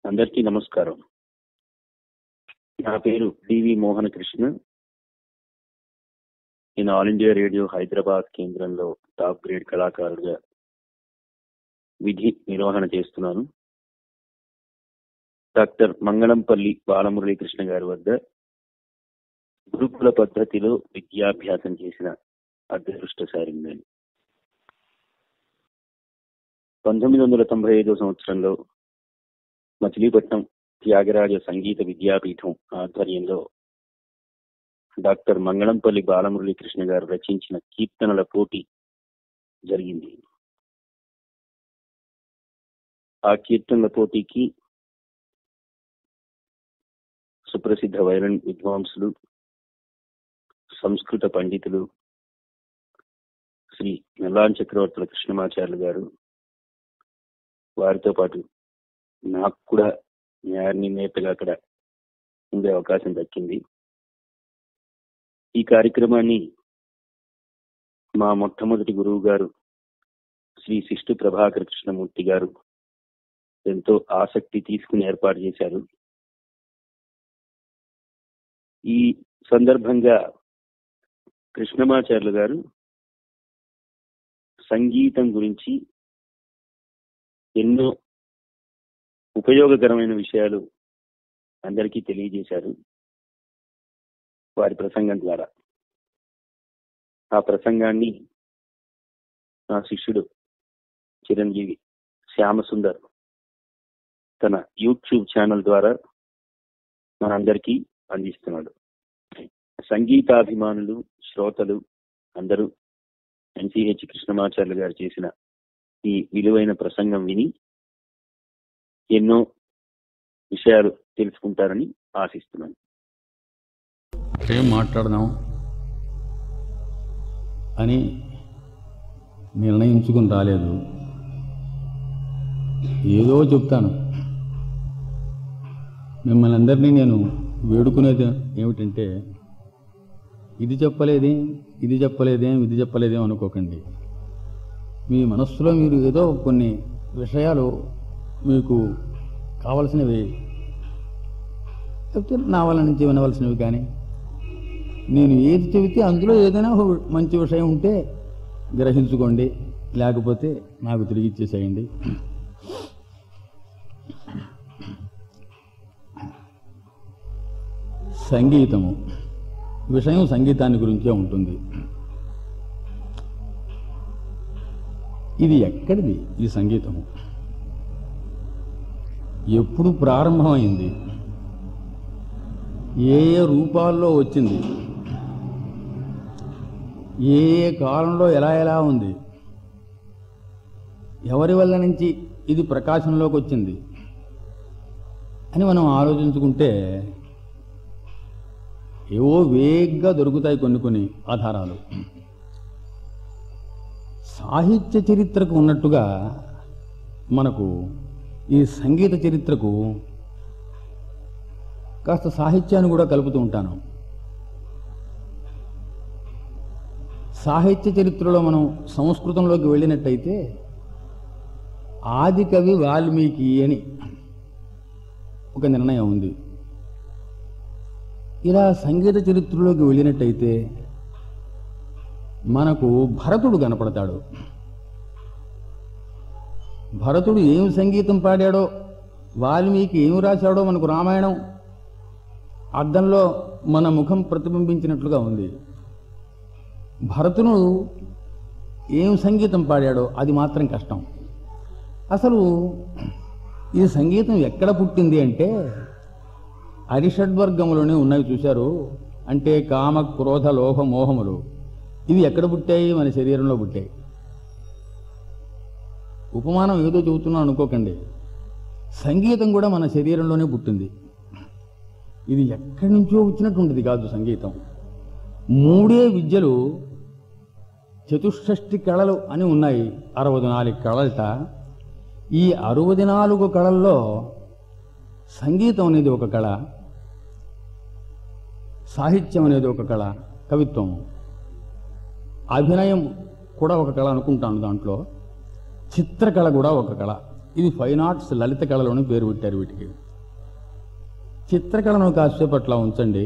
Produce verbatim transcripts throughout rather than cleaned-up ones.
అందరికీ నమస్కారం. నా పేరు డి వి మోహన కృష్ణ. నేను ఆల్ ఇండియా రేడియో హైదరాబాద్ కేంద్రంలో టాప్ గ్రేడ్ కళాకారుడిగా విధి నిర్వహణ చేస్తున్నాను. డాక్టర్ మంగళంపల్లి బాలమురళీ కృష్ణ గారి వద్ద గురుకుల పద్ధతిలో విద్యాభ్యాసం చేసిన అదృష్టశాలి నేను. పంతొమ్మిది వందల తొంభై ఐదో సంవత్సరంలో మచిలీపట్నం త్యాగరాజ సంగీత విద్యాపీఠం ఆధ్వర్యంలో డాక్టర్ మంగళంపల్లి బాలమురళీ కృష్ణ గారు రచించిన కీర్తనల పోటీ జరిగింది. ఆ కీర్తనల పోటీకి సుప్రసిద్ధ వైరన్ విద్వాంసులు, సంస్కృత పండితులు శ్రీ నల్లాన్ చక్రవర్తుల కృష్ణమాచార్యులు గారు, వారితో పాటు నాకు కూడా న్యాయాన్ని నేతగా అక్కడ ఉండే అవకాశం దక్కింది. ఈ కార్యక్రమాన్ని మా మొట్టమొదటి గురువు గారు శ్రీ శిష్టు ప్రభాకర కృష్ణమూర్తి గారు ఎంతో ఆసక్తి తీసుకుని ఏర్పాటు చేశారు. ఈ సందర్భంగా కృష్ణమాచార్యులు గారు సంగీతం గురించి ఎన్నో ఉపయోగకరమైన విషయాలు అందరికీ తెలియజేశారు వారి ప్రసంగం ద్వారా. ఆ ప్రసంగాన్ని నా శిష్యుడు చిరంజీవి శ్యామ సుందర్ తన యూట్యూబ్ ఛానల్ ద్వారా మనందరికీ అందిస్తున్నాడు. సంగీతాభిమానులు, శ్రోతలు అందరూ ఎన్ చి కృష్ణమాచార్యులు గారు చేసిన ఈ విలువైన ప్రసంగం విని ఎన్నో విషయాలు తెలుసుకుంటారని ఆశిస్తున్నాను. ఏం మాట్లాడదాం అని నిర్ణయించుకుని రాలేదు. ఏదో చెప్తాను. మిమ్మల్ని అందరినీ నేను వేడుకునేది ఏమిటంటే, ఇది చెప్పలేదేం ఇది చెప్పలేదేం ఇది చెప్పలేదేం అనుకోకండి. మీ మనస్సులో మీరు ఏదో కొన్ని విషయాలు మీకు కావలసినవి చెప్తే నా వల్ల నుంచి వినవలసినవి, కానీ నేను ఏది చెబితే అందులో ఏదైనా మంచి విషయం ఉంటే గ్రహించుకోండి, లేకపోతే నాకు తిరిగి ఇచ్చేసేయండి. సంగీతము విషయం సంగీతాన్ని గురించే ఉంటుంది. ఇది ఎక్కడిది? ఈ సంగీతము ఎప్పుడు ప్రారంభమైంది? ఏ ఏ రూపాల్లో వచ్చింది? ఏ ఏ కాలంలో ఎలా ఎలా ఉంది? ఎవరి వల్ల నుంచి ఇది ప్రకాశంలోకి వచ్చింది అని మనం ఆలోచించుకుంటే ఏవో వేగ్గా దొరుకుతాయి కొన్ని కొన్ని ఆధారాలు. సాహిత్య చరిత్రకు ఉన్నట్టుగా మనకు ఈ సంగీత చరిత్రకు కాస్త సాహిత్యాన్ని కూడా కలుపుతూ ఉంటాను. సాహిత్య చరిత్రలో మనం సంస్కృతంలోకి వెళ్ళినట్టయితే ఆది కవి వాల్మీకి అని ఒక నిర్ణయం ఉంది. ఇలా సంగీత చరిత్రలోకి వెళ్ళినట్టయితే మనకు భరతుడు కనపడతాడు. భరతుడు ఏం సంగీతం పాడాడో, వాల్మీకి ఏమి రాశాడో మనకు రామాయణం అద్దంలో మన ముఖం ప్రతిబింబించినట్లుగా ఉంది. భరతుడు ఏం సంగీతం పాడాడో అది మాత్రం కష్టం. అసలు ఈ సంగీతం ఎక్కడ పుట్టింది అంటే అరిషడ్వర్గములోనే ఉన్నాయి, చూశారు. అంటే కామ, క్రోధ, లోభ, మోహములు. ఇవి ఎక్కడ పుట్టాయి? మన శరీరంలో పుట్టాయి. ఉపమానం ఏదో చెబుతున్నాను అనుకోకండి. సంగీతం కూడా మన శరీరంలోనే పుట్టింది. ఇది ఎక్కడి నుంచో వచ్చినటువంటిది కాదు. సంగీతం మూడే విద్యలు, చతుషష్ఠి కళలు అని ఉన్నాయి. అరవై నాలుగు కళలట. ఈ అరవై నాలుగు కళల్లో సంగీతం అనేది ఒక కళ, సాహిత్యం అనేది ఒక కళ, కవిత్వం, అభినయం కూడా ఒక కళ అనుకుంటాను. దాంట్లో చిత్రకళ కూడా ఒక కళ. ఇది ఫైన్ ఆర్ట్స్ లలిత కళలోని పేరు పెట్టారు వీటికి. చిత్రకళను కాసేపు అట్లా ఉంచండి.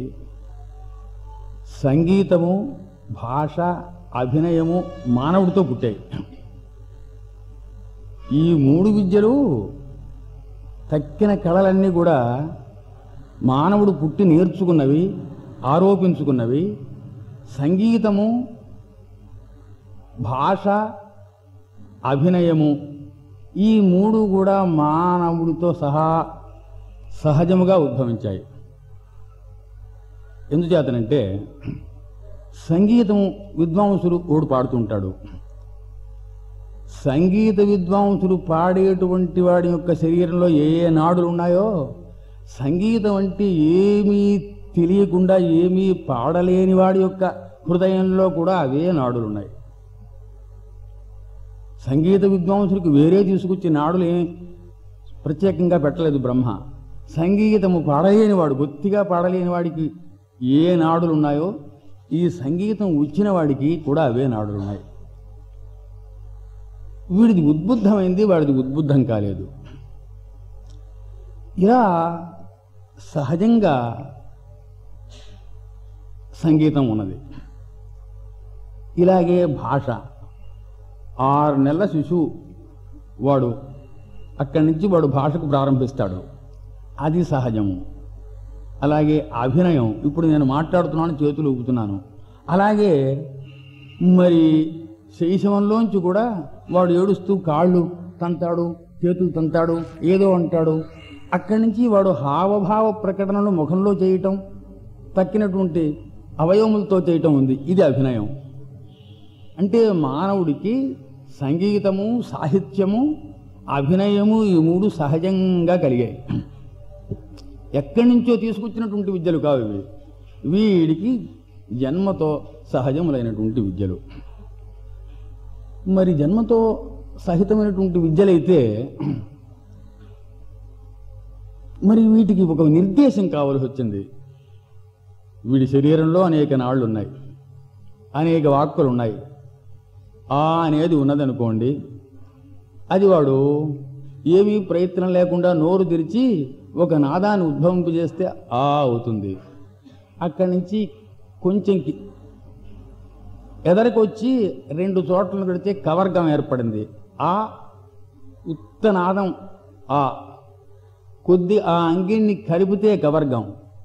సంగీతము, భాష, అభినయము మానవుడితో పుట్టాయి. ఈ మూడు విద్యలు తక్కిన కళలన్నీ కూడా మానవుడు పుట్టి నేర్చుకున్నవి, ఆరోపించుకున్నవి. సంగీతము, భాష, అభినయము ఈ మూడు కూడా మానవుడితో సహా సహజముగా ఉద్భవించాయి. ఎందుచేతనంటే సంగీతం విద్వాంసులు ఓడు పాడుతుంటాడు. సంగీత విద్వాంసులు పాడేటువంటి వాడి యొక్క శరీరంలో ఏ ఏ నాడులు ఉన్నాయో సంగీతం అంటే ఏమీ తెలియకుండా ఏమీ పాడలేని వాడి యొక్క హృదయంలో కూడా అవే నాడులు ఉన్నాయి. సంగీత విద్వాంసులకు వేరే తీసుకొచ్చి నాడులు ఏమి ప్రత్యేకంగా పెట్టలేదు బ్రహ్మ. సంగీతము పాడలేని వాడు, బొత్తిగా పాడలేని వాడికి ఏ నాడులు ఉన్నాయో ఈ సంగీతం వచ్చిన వాడికి కూడా అవే నాడులు ఉన్నాయి. వీడిది ఉద్బుద్ధమైంది, వాడిది ఉద్బుద్ధం కాలేదు. ఇలా సహజంగా సంగీతం ఉన్నది. ఇలాగే భాష. ఆరు నెలల శిశువు వాడు అక్కడి నుంచి వాడు భాషకు ప్రారంభిస్తాడు, అది సహజము. అలాగే అభినయం, ఇప్పుడు నేను మాట్లాడుతున్నాను, చేతులు ఊపుతున్నాను. అలాగే మరి శైశవంలోంచి కూడా వాడు ఏడుస్తూ కాళ్ళు తంతాడు, చేతులు తంతాడు, ఏదో అంటాడు. అక్కడి నుంచి వాడు హావభావ ప్రకటనలు ముఖంలో చేయటం, తక్కినటువంటి అవయవములతో చేయటం ఉంది, ఇది అభినయం. అంటే మానవుడికి సంగీతము, సాహిత్యము, అభినయము ఈ మూడు సహజంగా కలిగాయి. ఎక్కడి నుంచో తీసుకొచ్చినటువంటి విద్యలు కావు ఇవి. వీడికి జన్మతో సహజములైనటువంటి విద్యలు. మరి జన్మతో సహితమైనటువంటి విద్యలైతే మరి వీటికి ఒక నిర్దేశం కావలసి వచ్చింది. వీడి శరీరంలో అనేక నాళ్ళు ఉన్నాయి, అనేక వాక్కులు ఉన్నాయి. ఆ అనేది ఉన్నదనుకోండి, అది వాడు ఏమీ ప్రయత్నం లేకుండా నోరు తెరిచి ఒక నాదాన్ని ఉద్భవింపజేస్తే ఆ అవుతుంది. అక్కడి నుంచి కొంచెం ఎదరికి వచ్చి రెండు చోట్లను పెడితే కవర్గం ఏర్పడింది. ఆ ఉత్తనాదం ఆ కొద్ది ఆ అంగిని కలిపితే కవర్గం.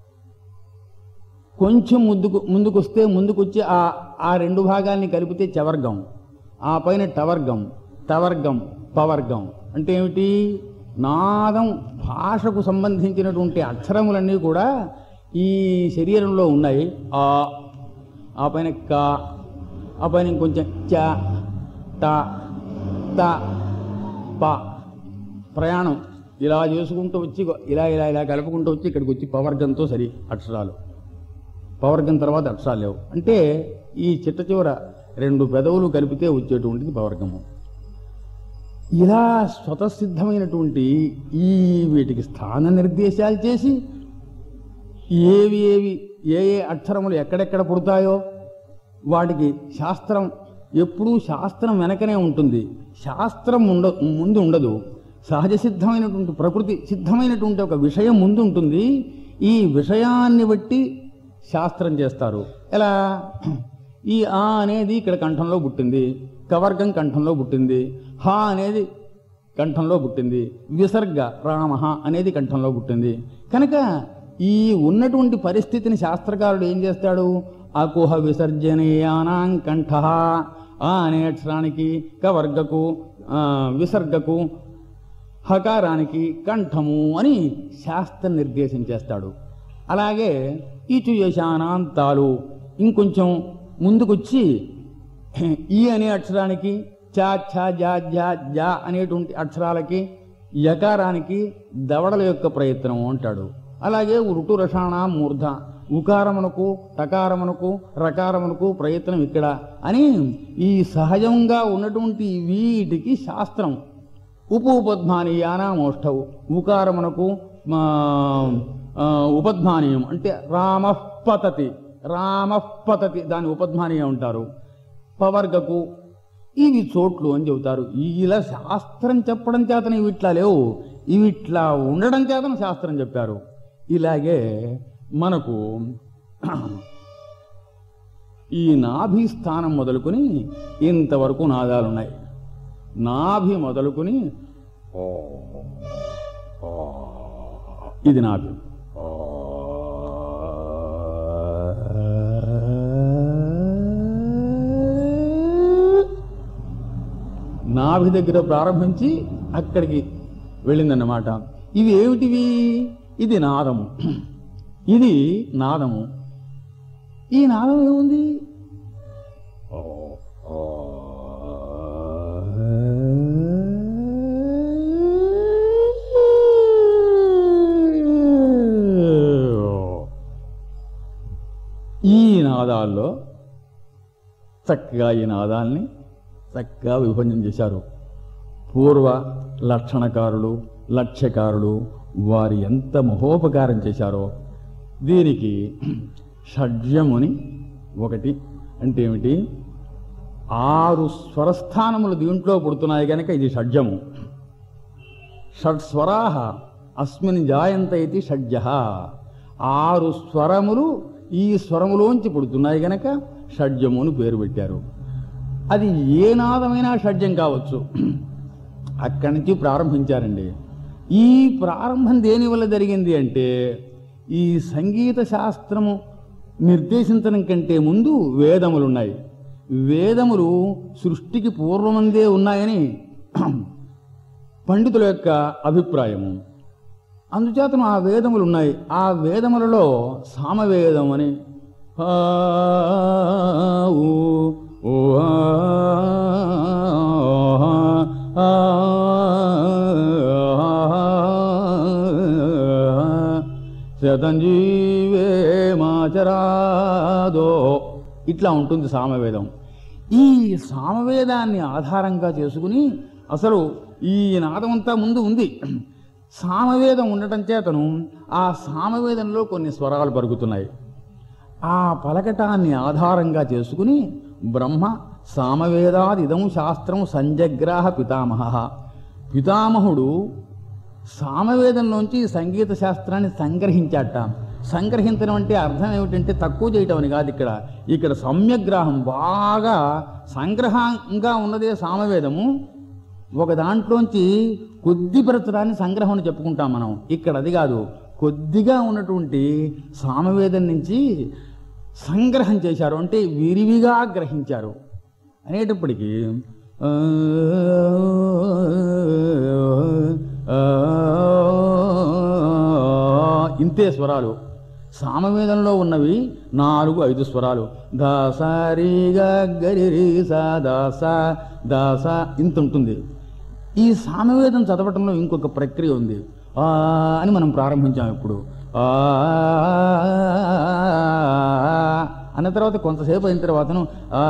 కొంచెం ముందుకు ముందుకొస్తే ముందుకొచ్చి ఆ ఆ రెండు భాగాల్ని కలిపితే చవర్గం. ఆ పైన టవర్గం, టవర్గం, పవర్గం. అంటే ఏమిటి? నాదం భాషకు సంబంధించినటువంటి అక్షరములన్నీ కూడా ఈ శరీరంలో ఉన్నాయి. ఆ ఆ పైన క, ఆ పైన ఇంకొంచెం చ, ట, త, ప. ప్రయాణం ఇలా చేసుకుంటూ వచ్చి ఇలా ఇలా ఇలా కలుపుకుంటూ వచ్చి ఇక్కడికి వచ్చి పవర్గంతో సరి అక్షరాలు. పవర్గం తర్వాత అక్షరాలు లేవు. అంటే ఈ చిట్ట చివర రెండు పెదవులు కలిపితే వచ్చేటువంటిది పవర్గము. ఇలా స్వతసిద్ధమైనటువంటి ఈ వీటికి స్థాన నిర్దేశాలు చేసి ఏవి ఏవి ఏ ఏ అక్షరములు ఎక్కడెక్కడ పుడతాయో వాటికి శాస్త్రం ఎప్పుడూ శాస్త్రం వెనకనే ఉంటుంది. శాస్త్రం ఉండ ముందు ఉండదు. సహజ సిద్ధమైనటువంటి ప్రకృతి సిద్ధమైనటువంటి ఒక విషయం ముందు ఉంటుంది. ఈ విషయాన్ని బట్టి శాస్త్రం చేస్తారు. ఎలా? ఈ ఆ అనేది ఇక్కడ కంఠంలో పుట్టింది, కవర్గం కంఠంలో పుట్టింది, హ అనేది కంఠంలో పుట్టింది, విసర్గ రామ అనేది కంఠంలో పుట్టింది. కనుక ఈ ఉన్నటువంటి పరిస్థితిని శాస్త్రకారుడు ఏం చేస్తాడు? అకుహ విసర్జనీయానాం కంఠ, ఆ అనే అక్షరానికి కవర్గకు విసర్గకు హకారానికి కంఠము అని శాస్త్రం నిర్దేశం చేస్తాడు. అలాగే ఈచు యశానాంతాలు ఇంకొంచెం ముందుకొచ్చి ఈ అనే అక్షరానికి చా ఛ జా జా జా అనేటువంటి అక్షరాలకి యకారానికి దవడల యొక్క ప్రయత్నం అంటాడు. అలాగే ఋటు రషాణ మూర్ధ ఉకారమునకు టకారమునకు రకారమునకు ప్రయత్నం ఇక్కడ అని ఈ సహజంగా ఉన్నటువంటి వీటికి శాస్త్రం ఉప ఉపద్మానీయానా మోష్టవు. ఉకారమునకు ఉపద్మానీయం అంటే రామః పతతి, రామః పతతి దాన్ని ఉపద్మానీయం అంటారు. పవర్గకు ఇవి చోట్లు అని చెబుతారు. ఇలా శాస్త్రం చెప్పడం చేతన ఇవి ఇట్లా లేవు, ఇవి ఇట్లా ఉండడం చేతన శాస్త్రం చెప్పారు. ఇలాగే మనకు ఈ నాభి స్థానం మొదలుకొని ఇంతవరకు నాదాలున్నాయి. నాభి మొదలుకొని ఇది నాభి, నాభి దగ్గర ప్రారంభించి అక్కడికి వెళ్ళిందన్నమాట. ఇవి ఏమిటివి? ఇది నాదము, ఇది నాదము. ఈ నాదం ఏముంది? ఈ నాదాల్లో చక్కగా ఈ నాదాల్ని చక్కగా విభజన చేశారు. పూర్వ లక్షణకారులు, లక్ష్యకారులు వారు ఎంత మహోపకారం చేశారో. దీనికి షడ్జముని ఒకటి అంటే ఏమిటి? ఆరు స్వరస్థానములు దీంట్లో పుడుతున్నాయి కనుక ఇది షడ్జము. షడ్స్వరాహ అస్మిన్ జాయంత ఇది షడ్జః. ఆరు స్వరములు ఈ స్వరములోంచి పుడుతున్నాయి గనక షడ్జమును పేరు పెట్టారు. అది ఏ నాదమైనా షడ్జం కావచ్చు. అక్కడి నుంచి ప్రారంభించారండి. ఈ ప్రారంభం దేని వల్ల జరిగింది అంటే, ఈ సంగీత శాస్త్రము నిర్దేశించడం కంటే ముందు వేదములున్నాయి. వేదములు సృష్టికి పూర్వమందే ఉన్నాయని పండితుల యొక్క అభిప్రాయము. అందుచేతను ఆ వేదములు ఉన్నాయి. ఆ వేదములలో సామవేదం అని శతంజీవే మాచరాదో ఇట్లా ఉంటుంది సామవేదం. ఈ సామవేదాన్ని ఆధారంగా చేసుకుని అసలు ఈ నాదమంతా ముందు ఉంది. సామవేదం ఉండటం చేతను ఆ సామవేదంలో కొన్ని స్వరాలు పలుకుతున్నాయి. ఆ పలకటాన్ని ఆధారంగా చేసుకుని బ్రహ్మ సామవేదాదిదం శాస్త్రం సంజగ్రాహ పితామహ. పితామహుడు సామవేదంలోంచి సంగీత శాస్త్రాన్ని సంగ్రహించాట. సంగ్రహించడం అంటే అర్థం ఏమిటంటే తక్కువ చేయటం అని కాదు. ఇక్కడ ఇక్కడ సమ్యగ్రాహం, బాగా సంగ్రహంగా ఉన్నదే సామవేదము. ఒక దాంట్లోంచి కొద్దిపరచడాన్ని సంగ్రహం అని చెప్పుకుంటాం మనం. ఇక్కడ అది కాదు, కొద్దిగా ఉన్నటువంటి సామవేదం నుంచి సంగ్రహం చేశారు, అంటే విరివిగా గ్రహించారు అనేటప్పటికీ ఇంతే స్వరాలు. సామవేదంలో ఉన్నవి నాలుగు ఐదు స్వరాలు. దాసారి గరి సా దాస దాస ఇంత ఉంటుంది. ఈ సామవేదం చదవటంలో ఇంకొక ప్రక్రియ ఉంది. ఆ అని మనం ప్రారంభించాం. ఇప్పుడు ఆ అన్న తర్వాత కొంతసేపు అయిన తర్వాతను ఆ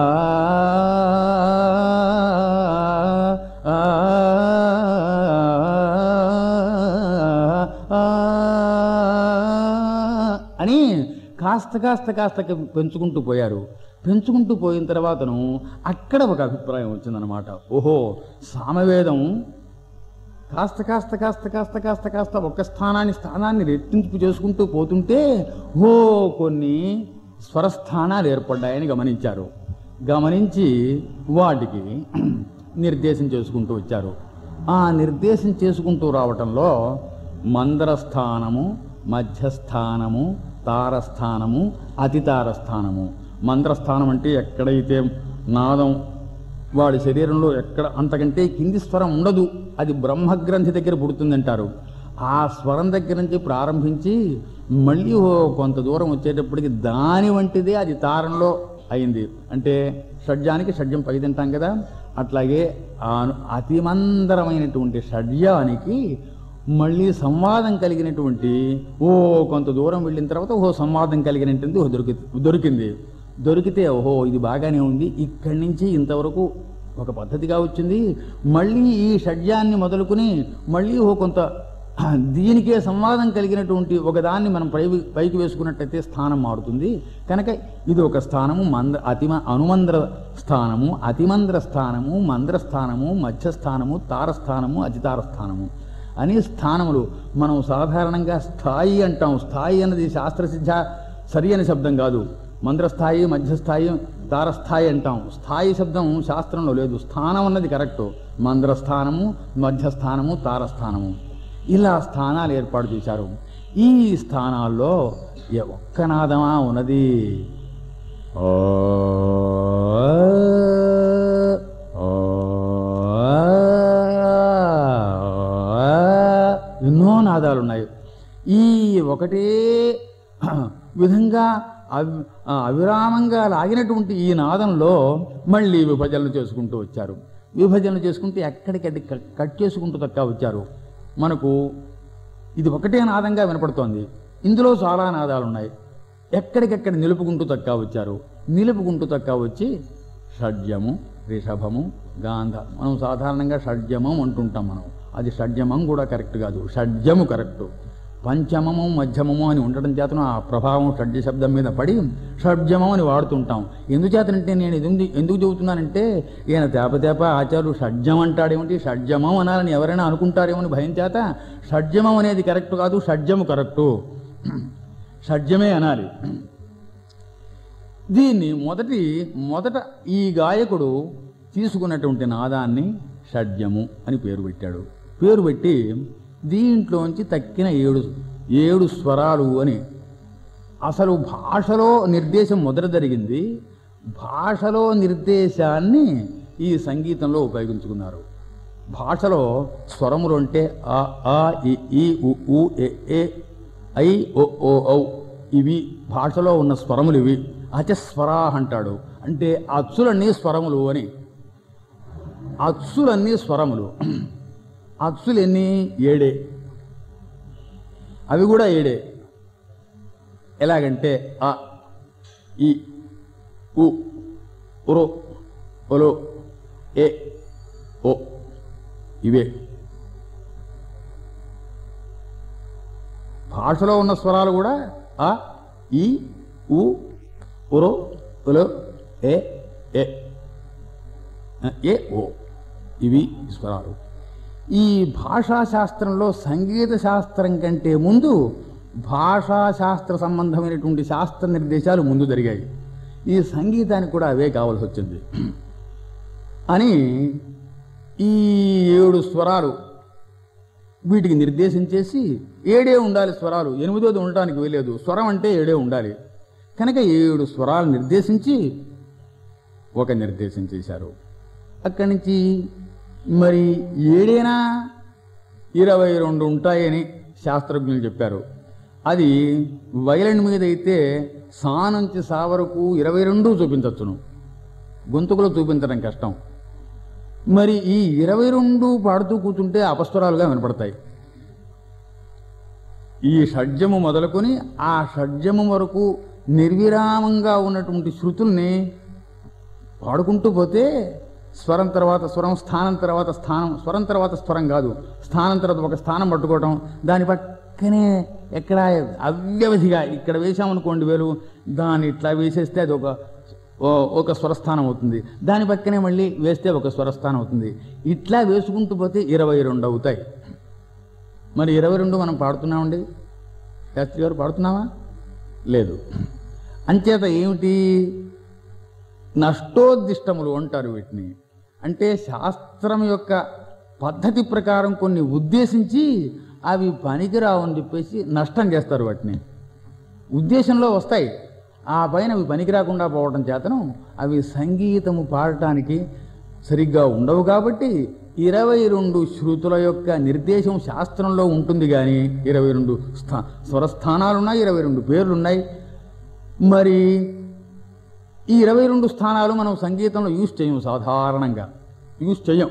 అని కాస్త కాస్త కాస్త పెంచుకుంటూ పోయారు. పెంచుకుంటూ పోయిన తర్వాతను అక్కడ ఒక అభిప్రాయం వచ్చిందనమాట. ఓహో, సామవేదం కాస్త కాస్త కాస్త కాస్త కాస్త కాస్త ఒక స్థానాన్ని స్థానాన్ని రెట్టింపు చేసుకుంటూ పోతుంటే ఓ కొన్ని స్వరస్థానాలు ఏర్పడ్డాయని గమనించారు. గమనించి వాటికి నిర్దేశం చేసుకుంటూ వచ్చారు. ఆ నిర్దేశం చేసుకుంటూ రావటంలో మంద్రస్థానము, మధ్యస్థానము, తారస్థానము, అతితారస్థానము. మంద్రస్థానం అంటే ఎక్కడైతే నాదం వాడి శరీరంలో ఎక్కడ అంతకంటే కింది స్వరం ఉండదు, అది బ్రహ్మగ్రంథి దగ్గర పుడుతుందంటారు. ఆ స్వరం దగ్గర నుంచి ప్రారంభించి మళ్ళీ కొంత దూరం వచ్చేటప్పటికి దాని వంటిదే అది తారంలో అయింది. అంటే షడ్జానికి షడ్జం పై తింటాం కదా, అట్లాగే అతిమందరమైనటువంటి షడ్జానికి మళ్ళీ సంవాదం కలిగినటువంటి ఓ కొంత దూరం వెళ్ళిన తర్వాత ఓ సంవాదం కలిగినటువంటి ఓ దొరికి దొరికింది దొరికితే ఓహో ఇది బాగానే ఉంది, ఇక్కడి నుంచి ఇంతవరకు ఒక పద్ధతిగా వచ్చింది. మళ్ళీ ఈ షడ్జాన్ని మొదలుకుని మళ్ళీ ఓ కొంత దీనికే సంవాదం కలిగినటువంటి ఒకదాన్ని మనం పై పైకి వేసుకున్నట్టయితే స్థానం మారుతుంది. కనుక ఇది ఒక స్థానము మంద అతిమ అనుమంద్ర స్థానము, అతిమంద్ర స్థానము, మంద్రస్థానము, మధ్యస్థానము, తారస్థానము, అతితారస్థానము అని స్థానములు. మనం సాధారణంగా స్థాయి అంటాం. స్థాయి అన్నది శాస్త్రసిద్ధ సరి అనే శబ్దం కాదు. మంద్రస్థాయి, మధ్యస్థాయి, తారస్థాయి అంటాం. స్థాయి శబ్దం శాస్త్రంలో లేదు. స్థానం అన్నది కరెక్టు. మంద్రస్థానము, మధ్యస్థానము, తారస్థానము ఇలా స్థానాలు ఏర్పాటు చేశారు. ఈ స్థానాల్లో ఒక్క నాదమా ఉన్నది. ఎన్నో నాదాలున్నాయి. ఈ ఒకటే విధంగా అవి అవిరామంగా లాగినటువంటి ఈ నాదంలో మళ్ళీ విభజనలు చేసుకుంటూ వచ్చారు. విభజనలు చేసుకుంటూ ఎక్కడికక్కడి కట్ చేసుకుంటూ తక్కువ వచ్చారు. మనకు ఇది ఒకటే నాదంగా వినపడుతోంది. ఇందులో చాలా నాదాలు ఉన్నాయి. ఎక్కడికెక్కడ నిలుపుకుంటూ తక్కువ వచ్చారు. నిలుపుకుంటూ తక్కువ వచ్చి షడ్జము, రిషభము, గాంధ. మనం సాధారణంగా షడ్జమం అంటుంటాం. మనం అది షడ్జమం కూడా కరెక్ట్ కాదు, షడ్జము కరెక్టు. పంచమము, మధ్యమము అని ఉండటం చేతను ఆ ప్రభావం షడ్జ శబ్దం మీద పడి షడ్జమం అని వాడుతుంటాం. ఎందుచేతనంటే నేను ఇది ఎందుకు చెబుతున్నానంటే ఈయన తేపతేప ఆచార్యులు షడ్జం అంటాడేమిటి, షడ్జమం అనాలని ఎవరైనా అనుకుంటారేమో అని భయం చేత షడ్జమం అనేది కరెక్ట్ కాదు, షడ్జము కరెక్టు, షడ్జమే అనాలి. దీన్ని మొదటి మొదట ఈ గాయకుడు తీసుకున్నటువంటి నాదాన్ని షడ్జము అని పేరు పెట్టాడు. పేరు పెట్టి దీంట్లోంచి తక్కిన ఏడు ఏడు స్వరాలు అని. అసలు భాషలో నిర్దేశం మొదట జరిగింది. భాషలో నిర్దేశాన్ని ఈ సంగీతంలో ఉపయోగించుకున్నారు. భాషలో స్వరములు అంటే ఆ, ఆ, ఇ, ఈ, ఉ, ఊ, ఎ, ఏ, ఐ, ఓ, ఓ, ఔ ఇవి భాషలో ఉన్న స్వరములు. ఇవి అచస్వరా అంటాడు. అంటే అచ్చులన్నీ స్వరములు అని. అచ్చులన్నీ స్వరములు. అచ్చులు ఎన్ని? ఏడే. అవి కూడా ఏడే. ఎలాగంటే ఆ, ఈ, ఉ, ఉరో, ఒలో, ఏ, ఓ ఇవే. భాషలో ఉన్న స్వరాలు కూడా ఆ, ఈ, ఉ, ఉరో, ఒలో, ఏ, ఏ, ఏ, ఓ ఇవి స్వరాలు. ఈ భాషాశాస్త్రంలో సంగీత శాస్త్రం కంటే ముందు భాషాశాస్త్ర సంబంధమైనటువంటి శాస్త్ర నిర్దేశాలు ముందు జరిగాయి. ఈ సంగీతానికి కూడా అవే కావాల్సి వచ్చింది అని ఈ ఏడు స్వరాలు వీటికి నిర్దేశించేసి ఏడే ఉండాలి స్వరాలు, ఎనిమిదోది ఉండటానికి వీలేదు. స్వరం అంటే ఏడే ఉండాలి కనుక ఏడు స్వరాలు నిర్దేశించి ఒక నిర్దేశం చేశారు. అక్కడి నుంచి మరి ఏడేనా ఇరవై రెండు ఉంటాయని శాస్త్రజ్ఞులు చెప్పారు. అది వయలిన్ మీద అయితే సా నుంచి సా వరకు ఇరవై రెండు చూపించవచ్చును, గొంతుకులో చూపించడం కష్టం. మరి ఈ ఇరవై రెండు పాడుతూ కూర్చుంటే అపస్వరాలుగా వినపడతాయి. ఈ షడ్జము మొదలుకొని ఆ షడ్జము వరకు నిర్విరామంగా ఉన్నటువంటి శృతుల్ని పాడుకుంటూ పోతే స్వరం తర్వాత స్వరం, స్థానం తర్వాత స్థానం, స్వరం తర్వాత స్వరం కాదు, స్థానం తర్వాత ఒక స్థానం పట్టుకోవటం, దాని పక్కనే ఎక్కడ అవ్యవధిగా ఇక్కడ వేసామనుకోండి వేలు, దాన్ని ఇట్లా వేసేస్తే అది ఒక ఒక స్వరస్థానం అవుతుంది, దాని పక్కనే మళ్ళీ వేస్తే ఒక స్వరస్థానం అవుతుంది. ఇట్లా వేసుకుంటూ పోతే ఇరవై రెండు అవుతాయి. మరి ఇరవై రెండు మనం పాడుతున్నామండి, శాస్త్రి గారు పాడుతున్నామా? లేదు. అంచేత ఏమిటి నష్టోద్దిష్టములు అంటారు వీటిని. అంటే శాస్త్రం యొక్క పద్ధతి ప్రకారం కొన్ని ఉద్దేశించి అవి పనికిరావని చెప్పేసి నష్టం చేస్తారు. వాటిని ఉద్దేశంలో వస్తాయి, ఆ పైన అవి పనికి రాకుండా పోవడం చేతను అవి సంగీతము పాడటానికి సరిగ్గా ఉండవు. కాబట్టి ఇరవై రెండు శృతుల యొక్క నిర్దేశం శాస్త్రంలో ఉంటుంది. కానీ ఇరవై రెండు స్థా స్వరస్థానాలున్నాయి, ఇరవై రెండు పేర్లున్నాయి. మరి ఈ ఇరవై రెండు స్థానాలు మనం సంగీతంలో యూజ్ చేయం, సాధారణంగా యూజ్ చేయం.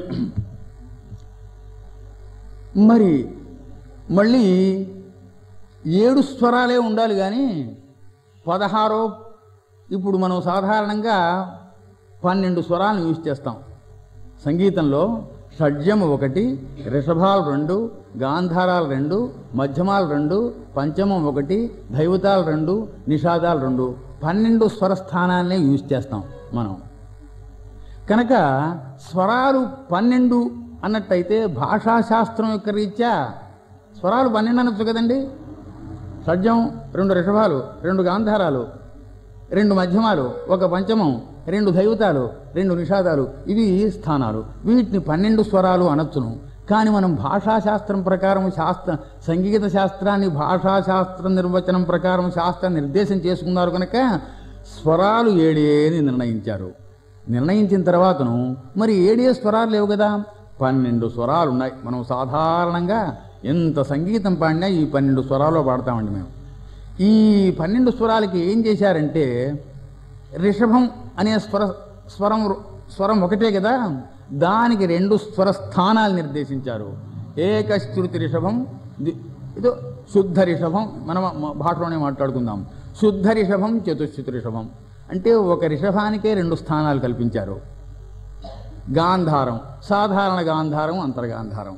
మరి మళ్ళీ ఏడు స్వరాలే ఉండాలి కానీ పదహారో, ఇప్పుడు మనం సాధారణంగా పన్నెండు స్వరాలను యూజ్ చేస్తాం సంగీతంలో. షడ్జము ఒకటి, రిషభాలు రెండు, గాంధారాలు రెండు, మధ్యమాలు రెండు, పంచమం ఒకటి, దైవతాలు రెండు, నిషాదాలు రెండు, పన్నెండు స్వరస్థానాలనే యూజ్ చేస్తాం మనం. కనుక స్వరాలు పన్నెండు అన్నట్టయితే భాషాశాస్త్రం యొక్క రీత్యా స్వరాలు పన్నెండు అనొచ్చు కదండి. షడ్జం, రెండు రిషభాలు, రెండు గాంధారాలు, రెండు మధ్యమాలు, ఒక పంచమం, రెండు దైవతాలు, రెండు నిషాదాలు, ఇవి స్థానాలు. వీటిని పన్నెండు స్వరాలు అనొచ్చును. కానీ మనం భాషాశాస్త్రం ప్రకారం శాస్త్ర సంగీత శాస్త్రాన్ని భాషాశాస్త్ర నిర్వచనం ప్రకారం శాస్త్రం నిర్దేశం చేసుకున్నారు కనుక స్వరాలు ఏడే అని నిర్ణయించారు. నిర్ణయించిన తర్వాతను మరి ఏడే స్వరాలు లేవు కదా, పన్నెండు స్వరాలు ఉన్నాయి. మనం సాధారణంగా ఎంత సంగీతం పాడినా ఈ పన్నెండు స్వరాలు పాడతామండి మేము. ఈ పన్నెండు స్వరాలకి ఏం చేశారంటే రిషభం అనే స్వర స్వరం స్వరం ఒకటే కదా, దానికి రెండు స్వర స్థానాలు నిర్దేశించారు. ఏకశ్రుతి రిషభం, ఇదో శుద్ధ రిషభం, మనం భాషలోనే మాట్లాడుకుందాం. శుద్ధ రిషభం, చతుశ్రుతి రిషభం అంటే ఒక రిషభానికే రెండు స్థానాలు కల్పించారు. గాంధారం, సాధారణ గాంధారం, అంతర్గాంధారం.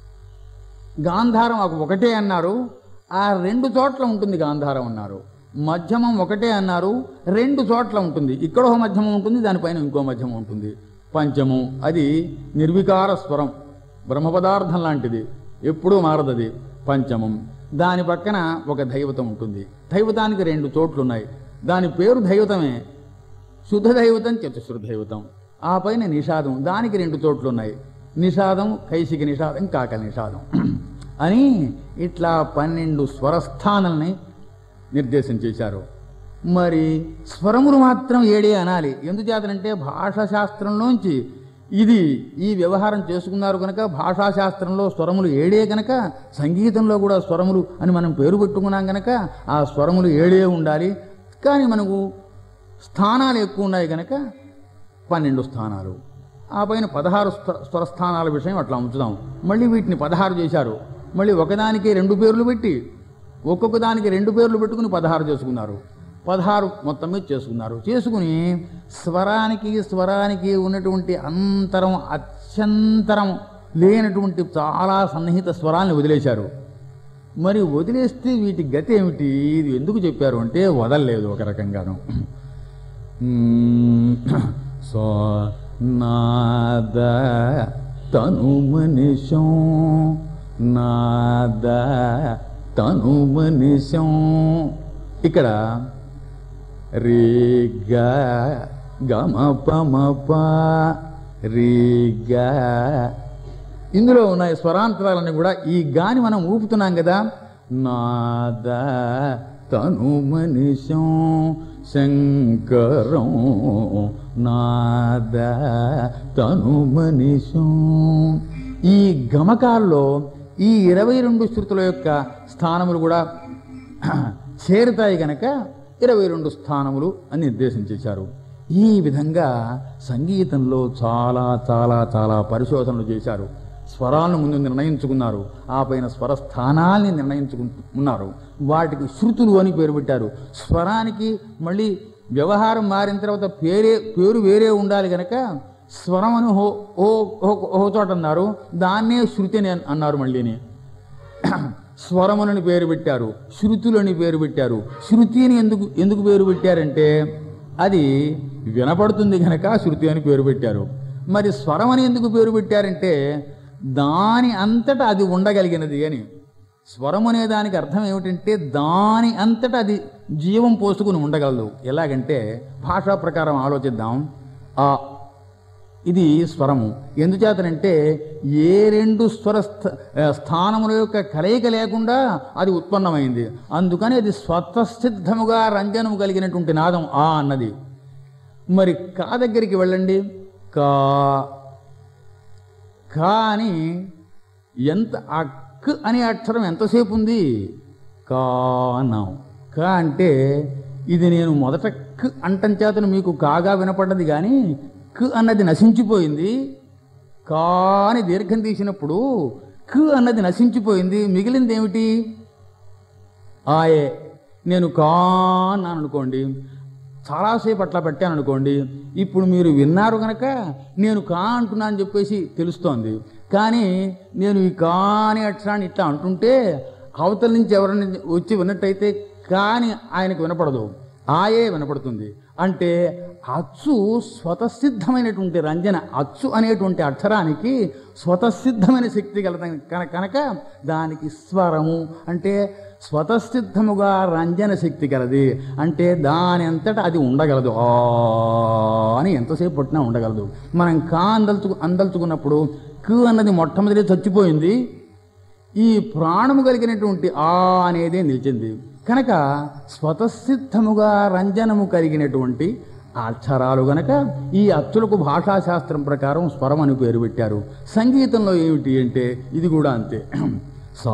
గాంధారం ఒకటే అన్నారు, ఆ రెండు చోట్ల ఉంటుంది గాంధారం అన్నారు. మధ్యమం ఒకటే అన్నారు, రెండు చోట్ల ఉంటుంది. ఇక్కడ ఒక మధ్యమం ఉంటుంది, దానిపైన ఇంకో మధ్యమం ఉంటుంది. పంచమం అది నిర్వికార స్వరం, బ్రహ్మ పదార్థం లాంటిది, ఎప్పుడూ మారదది. పంచమం దాని పక్కన ఒక దైవతం ఉంటుంది. దైవతానికి రెండు చోట్లు ఉన్నాయి, దాని పేరు దైవతమే. శుద్ధ దైవతం, చతుశ్రుత దైవతం. ఆ పైన నిషాదం, దానికి రెండు చోట్లు ఉన్నాయి. నిషాదం, కైశిక నిషాదం, కాకల నిషాదం అని ఇట్లా పన్నెండు స్వరస్థానాలని నిర్దేశం చేశారు. మరి స్వరములు మాత్రం ఏడే అనాలి. ఎందుచేతనంటే భాషాశాస్త్రంలోంచి ఇది ఈ వ్యవహారం చేసుకున్నారు కనుక భాషాశాస్త్రంలో స్వరములు ఏడే కనుక సంగీతంలో కూడా స్వరములు అని మనం పేరు పెట్టుకున్నాం కనుక ఆ స్వరములు ఏడే ఉండాలి. కానీ మనకు స్థానాలు ఎక్కువ ఉన్నాయి కనుక పన్నెండు స్థానాలు. ఆ పైన పదహారు స్వరస్థానాల విషయం అట్లా ఉంచుదాం. మళ్ళీ వీటిని పదహారు చేశారు. మళ్ళీ ఒకదానికి రెండు పేర్లు పెట్టి ఒక్కొక్క దానికి రెండు పేర్లు పెట్టుకుని పదహారు చేసుకున్నారు. పదహారు మొత్తం మీద చేసుకున్నారు. చేసుకుని స్వరానికి స్వరానికి ఉన్నటువంటి అంతరం అత్యంతరం లేనటువంటి చాలా సన్నిహిత స్వరాన్ని వదిలేశారు. మరి వదిలేస్తే వీటి గతి ఏమిటి, ఇది ఎందుకు చెప్పారు అంటే వదలలేదు ఒక రకంగాను. సో నాద తను మనిషం, నాద తను మనిషం. ఇక్కడ రీగా గమ పమప రీగా ఇందులో ఉన్నాయి స్వరాంతరాలన్నీ కూడా. ఈ గాని మనం ఊపుతున్నాం కదా, నాద తను మనిషం శంకరం, నాద తను మనిషం. ఈ గమకాల్లో ఈ ఇరవై రెండు శృతుల యొక్క స్థానములు కూడా చేరుతాయి కనుక ఇరవై రెండు స్థానములు అని నిర్దేశం చేశారు. ఈ విధంగా సంగీతంలో చాలా చాలా చాలా పరిశోధనలు చేశారు. స్వరాలను ముందు నిర్ణయించుకున్నారు, ఆ పైన స్వర స్థానాల్ని నిర్ణయించుకున్నారు. వాటికి శృతులు అని పేరు పెట్టారు. స్వరానికి మళ్ళీ వ్యవహారం మారిన తర్వాత పేరే పేరు వేరే ఉండాలి కనుక స్వరం అని హో ఓ చోట అన్నారు, దాన్నే శృతి అని అన్నారు. మళ్ళీని స్వరములని పేరు పెట్టారు, శృతులని పేరు పెట్టారు. శృతి అని ఎందుకు ఎందుకు పేరు పెట్టారంటే అది వినపడుతుంది కనుక శృతి అని పేరు పెట్టారు. మరి స్వరం అని ఎందుకు పేరు పెట్టారంటే దాని అంతటా అది ఉండగలిగినది అని. స్వరం అనే దానికి అర్థం ఏమిటంటే దాని అంతటా అది జీవం పోసుకుని ఉండగలదు. ఎలాగంటే భాషా ప్రకారం ఆలోచిద్దాం. ఆ ఇది స్వరము ఎందుచేతనంటే ఏ రెండు స్వర స్థానముల యొక్క కలయిక లేకుండా అది ఉత్పన్నమైంది. అందుకని అది స్వతసిద్ధముగా రంజనము కలిగినటువంటి నాదం ఆ అన్నది. మరి కా దగ్గరికి వెళ్ళండి. కా కా అని ఎంత ఆ క్ అనే అక్షరం ఎంతసేపు ఉంది? కా అన్నాం. కా అంటే ఇది నేను మొదట క్ అంటం చేతను మీకు కాగా వినపడ్డది, కానీ క్ అన్నది నశించిపోయింది. కా అని దీర్ఘం తీసినప్పుడు క్ అన్నది నశించిపోయింది. మిగిలింది ఏమిటి? ఆయే. నేను కా అన్నాను అనుకోండి, చాలాసేపు అట్లా పెట్టాను అనుకోండి, ఇప్పుడు మీరు విన్నారు కనుక నేను కా అంటున్నాను చెప్పేసి తెలుస్తోంది. కానీ నేను ఈ కా అనే అక్షరాన్ని ఇట్లా అంటుంటే అవతల నుంచి ఎవరైనా వచ్చి విన్నట్టయితే కానీ ఆయనకు వినపడదు, ఆయే వినపడుతుంది. అంటే అచ్చు స్వతసిద్ధమైనటువంటి రంజన, అచ్చు అనేటువంటి అక్షరానికి స్వతసిద్ధమైన శక్తి కలద కనుక దానికి స్వరము అంటే స్వతసిద్ధముగా రంజన శక్తి కలది. అంటే దాని అంతటా అది ఉండగలదు. ఆ అని ఎంతసేపు పట్టినా ఉండగలదు. మనం కా అందల్చు అందల్చుకున్నప్పుడు కు అన్నది మొట్టమొదటి చచ్చిపోయింది, ఈ ప్రాణము కలిగినటువంటి ఆ అనేదే నిలిచింది. కనుక స్వతసిద్ధముగా రంజనము కలిగినటువంటి అక్షరాలు గనక ఈ అచ్చులకు భాషాశాస్త్రం ప్రకారం స్వరం అని పేరు పెట్టారు. సంగీతంలో ఏమిటి అంటే ఇది కూడా అంతే. సా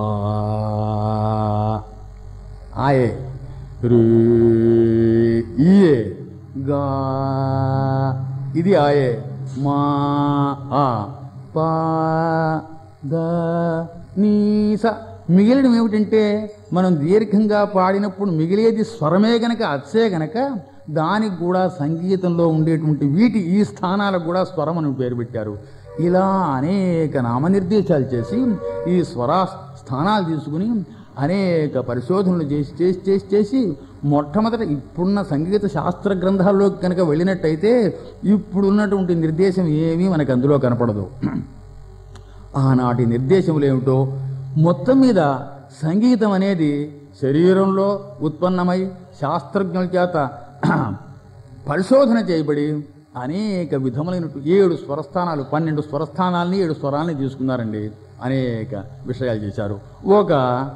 ఆయే రీ ఈయే గా ఇది ఆయే మా ఆ పా ద నీస. మిగిలిన ఏమిటంటే మనం దీర్ఘంగా పాడినప్పుడు మిగిలేది స్వరమే గనక అచ్చే గనక దానికి కూడా సంగీతంలో ఉండేటువంటి వీటి ఈ స్థానాలకు కూడా స్వరం అని పేరు పెట్టారు. ఇలా అనేక నామనిర్దేశాలు చేసి ఈ స్వరా స్థానాలు తీసుకుని అనేక పరిశోధనలు చేసి చేసి చేసి చేసి మొట్టమొదట ఇప్పుడున్న సంగీత శాస్త్ర గ్రంథాల్లోకి కనుక వెళ్ళినట్టయితే ఇప్పుడున్నటువంటి నిర్దేశం ఏమీ మనకు అందులో కనపడదు. ఆనాటి నిర్దేశములు ఏమిటో మొత్తం మీద సంగీతం అనేది శరీరంలో ఉత్పన్నమై శాస్త్రజ్ఞుల చేత పరిశోధన చేయబడి అనేక విధములైన ఏడు స్వరస్థానాలు పన్నెండు స్వరస్థానాలని ఏడు స్వరాలని తీసుకున్నారండి. అనేక విషయాలు చేశారు. ఒక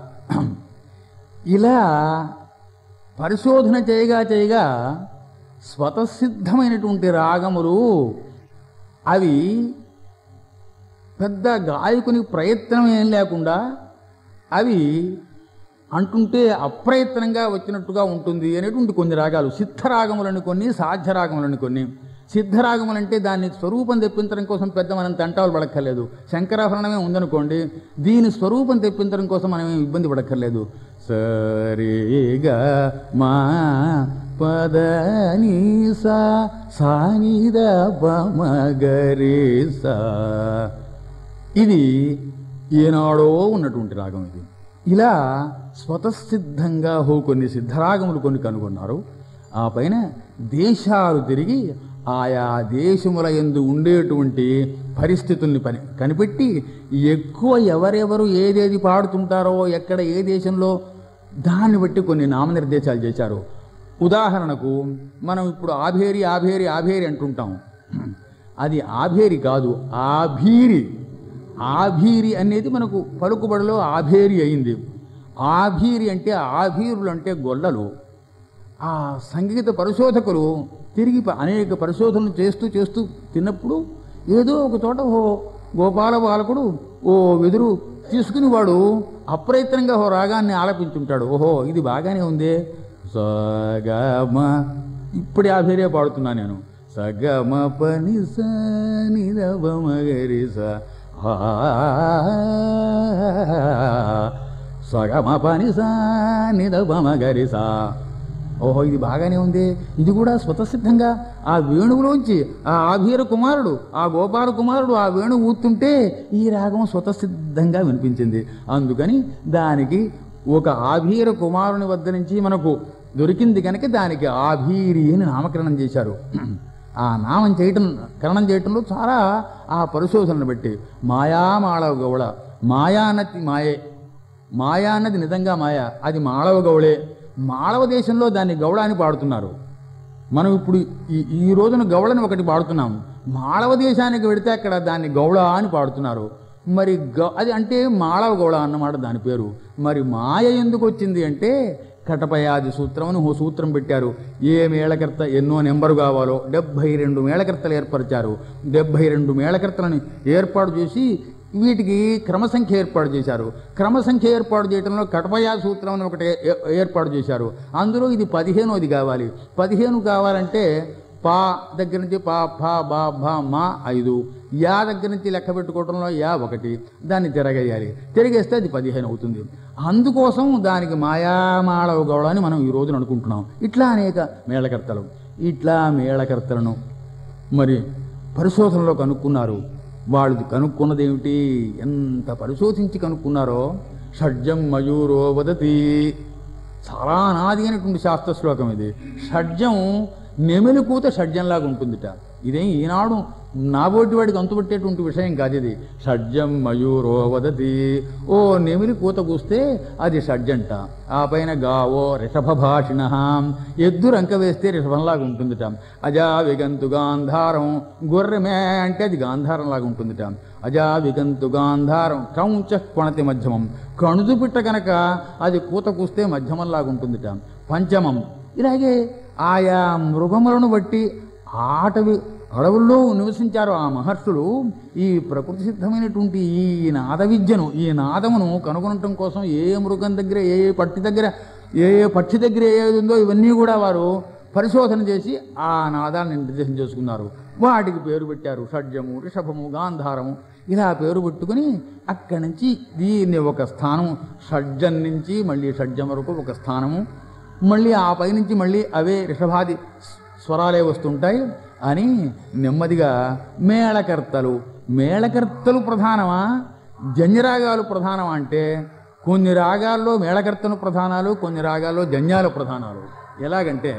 ఇలా పరిశోధన చేయగా చేయగా స్వతసిద్ధమైనటువంటి రాగములు అవి పెద్ద గాయకుని ప్రయత్నం ఏం లేకుండా అవి అంటుంటే అప్రయత్నంగా వచ్చినట్టుగా ఉంటుంది అనేటువంటి కొన్ని రాగాలు. సిద్ధరాగములని కొన్ని, సాధ్యరాగములని కొన్ని. సిద్ధరాగములంటే దాన్ని స్వరూపం తెప్పించడం కోసం పెద్ద మనం తంటాలు పడక్కర్లేదు. శంకరాభరణమే ఉందనుకోండి, దీని స్వరూపం తెప్పించడం కోసం మనం ఇబ్బంది పడక్కర్లేదు. సరిగా మా పద నీ సా సానిద పమగరి సా. ఇది ఏనాడో ఉన్నటువంటి రాగం ఇది. ఇలా స్వతసిద్ధంగా హో కొన్ని సిద్ధరాగములు కొన్ని కనుగొన్నారు. ఆ పైన దేశాలు తిరిగి ఆయా దేశముల యందు ఉండేటువంటి పరిస్థితుల్ని పని కనిపెట్టి ఎక్కువ ఎవరెవరు ఏదేది పాడుతుంటారో ఎక్కడ ఏ దేశంలో దాన్ని బట్టి కొన్ని నామనిర్దేశాలు చేశారు. ఉదాహరణకు మనం ఇప్పుడు ఆభేరి ఆభేరి ఆభేరి అంటుంటాం. అది ఆభేరి కాదు, ఆభీరి. ఆభీరి అనేది మనకు పలుకుబడిలో ఆభేరి అయింది. ఆభీరి అంటే ఆభీరులు అంటే గొల్లలు. ఆ సంగీత పరిశోధకులు తిరిగి అనేక పరిశోధనలు చేస్తూ చేస్తూ తిన్నప్పుడు ఏదో ఒక చోట ఓ గోపాల బాలకుడు ఓ వెదురు తీసుకుని వాడు అప్రయత్నంగా ఓ రాగాన్ని ఆలపించుంటాడు. ఓహో ఇది బాగానే ఉందే, సగమ ఇప్పుడే ఆభేరే పాడుతున్నా నేను. సగమ పని సనిరవమగరి స సగమ పని సనిరవమగరి స. ఓహో ఇది బాగానే ఉంది. ఇది కూడా స్వతసిద్ధంగా ఆ వేణువులోంచి ఆ ఆభీర కుమారుడు ఆ గోపాల కుమారుడు ఆ వేణువు ఊతుంటే ఈ రాగం స్వతసిద్ధంగా వినిపించింది. అందుకని దానికి ఒక ఆభీర కుమారుని వద్ద నుంచి మనకు దొరికింది కనుక దానికి ఆభీరి అని నామకరణం చేశారు. ఆ నామం చేయటం కరణం చేయటంలో చాలా ఆ పరిశోధనను బట్టి మాయా మాళవ గౌళ. మాయా అన్నది మాయే, మాయా అన్నది నిజంగా మాయ, అది మాళవ గౌళే. మాళవ దేశంలో దాన్ని గౌళ అని పాడుతున్నారు. మనం ఇప్పుడు ఈ ఈ రోజున గౌళని ఒకటి పాడుతున్నాం. మాళవ దేశానికి వెడితే అక్కడ దాన్ని గౌళ అని పాడుతున్నారు. మరి గ అది అంటే మాళవ గౌళ అన్నమాట దాని పేరు. మరి మాయ ఎందుకు వచ్చింది అంటే కటపయాది సూత్రం అని ఓ సూత్రం పెట్టారు. ఏ మేళకర్త ఎన్నో నెంబరు కావాలో డెబ్భై రెండు మేళకర్తలు ఏర్పరిచారు. డెబ్భై రెండు మేళకర్తలని ఏర్పాటు చేసి వీటికి క్రమసంఖ్య ఏర్పాటు చేశారు. క్రమసంఖ్య ఏర్పాటు చేయడంలో కటపయా సూత్రం అని ఒకటి ఏర్పాటు చేశారు. అందులో ఇది పదిహేనోది కావాలి. పదిహేను కావాలంటే పా దగ్గర నుంచి పా ఫా బా భా మా ఐదు, యా దగ్గర నుంచి లెక్క పెట్టుకోవడంలో యా ఒకటి, దాన్ని తిరగేయాలి. తిరిగేస్తే అది పదిహేను అవుతుంది. అందుకోసం దానికి మాయామాళవ గౌడ అని మనం ఈ రోజున అనుకుంటున్నాం. ఇట్లా అనేక మేళకర్తలు ఇట్లా మేళకర్తలను మరి పరిశోధనలో కనుక్కున్నారు. వాళ్ళు కనుక్కున్నది ఏమిటి, ఎంత పరిశోధించి కనుక్కున్నారో. షడ్జం మయూరో వదతి, చాలా అనాది అయినటువంటి శాస్త్ర శ్లోకం ఇది. షడ్జం నెమిలి కూత షడ్జంలాగా ఉంటుందిట. ఇదేం ఈనాడు నాబోటి వాడికి అంతుపట్టేటువంటి విషయం కాదు ఇది. షడ్జం మయూరో వదతి, ఓ నెమిలి కూత కూస్తే అది షడ్జంట. ఆ పైన గావో రిషభభాషిణ, ఎద్దు రంక వేస్తే రిషభంలాగా ఉంటుందిట. అజా విగంతు గాంధారం, గొర్రెమే అంటే అది గాంధారంలాగా ఉంటుందిట. అజా విగంతు గాంధారం క్రౌంచ కొణతి మధ్యమం, కణుదు పిట్ట కనుక అది కూత కూస్తే మధ్యమంలాగా ఉంటుందిట. పంచమం, ఇలాగే ఆయా మృగములను బట్టి ఆటవి అడవుల్లో నివసించారు ఆ మహర్షులు. ఈ ప్రకృతి సిద్ధమైనటువంటి ఈ నాద విద్యను, ఈ నాదమును కనుగొనటం కోసం ఏ మృగం దగ్గర, ఏ ఏ పక్షి దగ్గర, ఏ ఏ పక్షి దగ్గర ఏది ఉందో ఇవన్నీ కూడా వారు పరిశోధన చేసి ఆ నాదాన్ని నిర్దేశం చేసుకున్నారు. వాటికి పేరు పెట్టారు. షడ్జము, రిషభము, గాంధారము, ఇలా పేరు పెట్టుకుని అక్కడి నుంచి దీన్ని ఒక స్థానం, షడ్జం నుంచి మళ్ళీ షడ్జం వరకు ఒక స్థానము, మళ్ళీ ఆ పైనుంచి మళ్ళీ అవే రిషభాది స్వరాలే వస్తుంటాయి అని నెమ్మదిగా మేళకర్తలు. మేళకర్తలు ప్రధానమా, జన్యరాగాలు ప్రధానమా అంటే కొన్ని రాగాల్లో మేళకర్తలు ప్రధానాలు, కొన్ని రాగాల్లో జన్యాలు ప్రధానాలు. ఎలాగంటే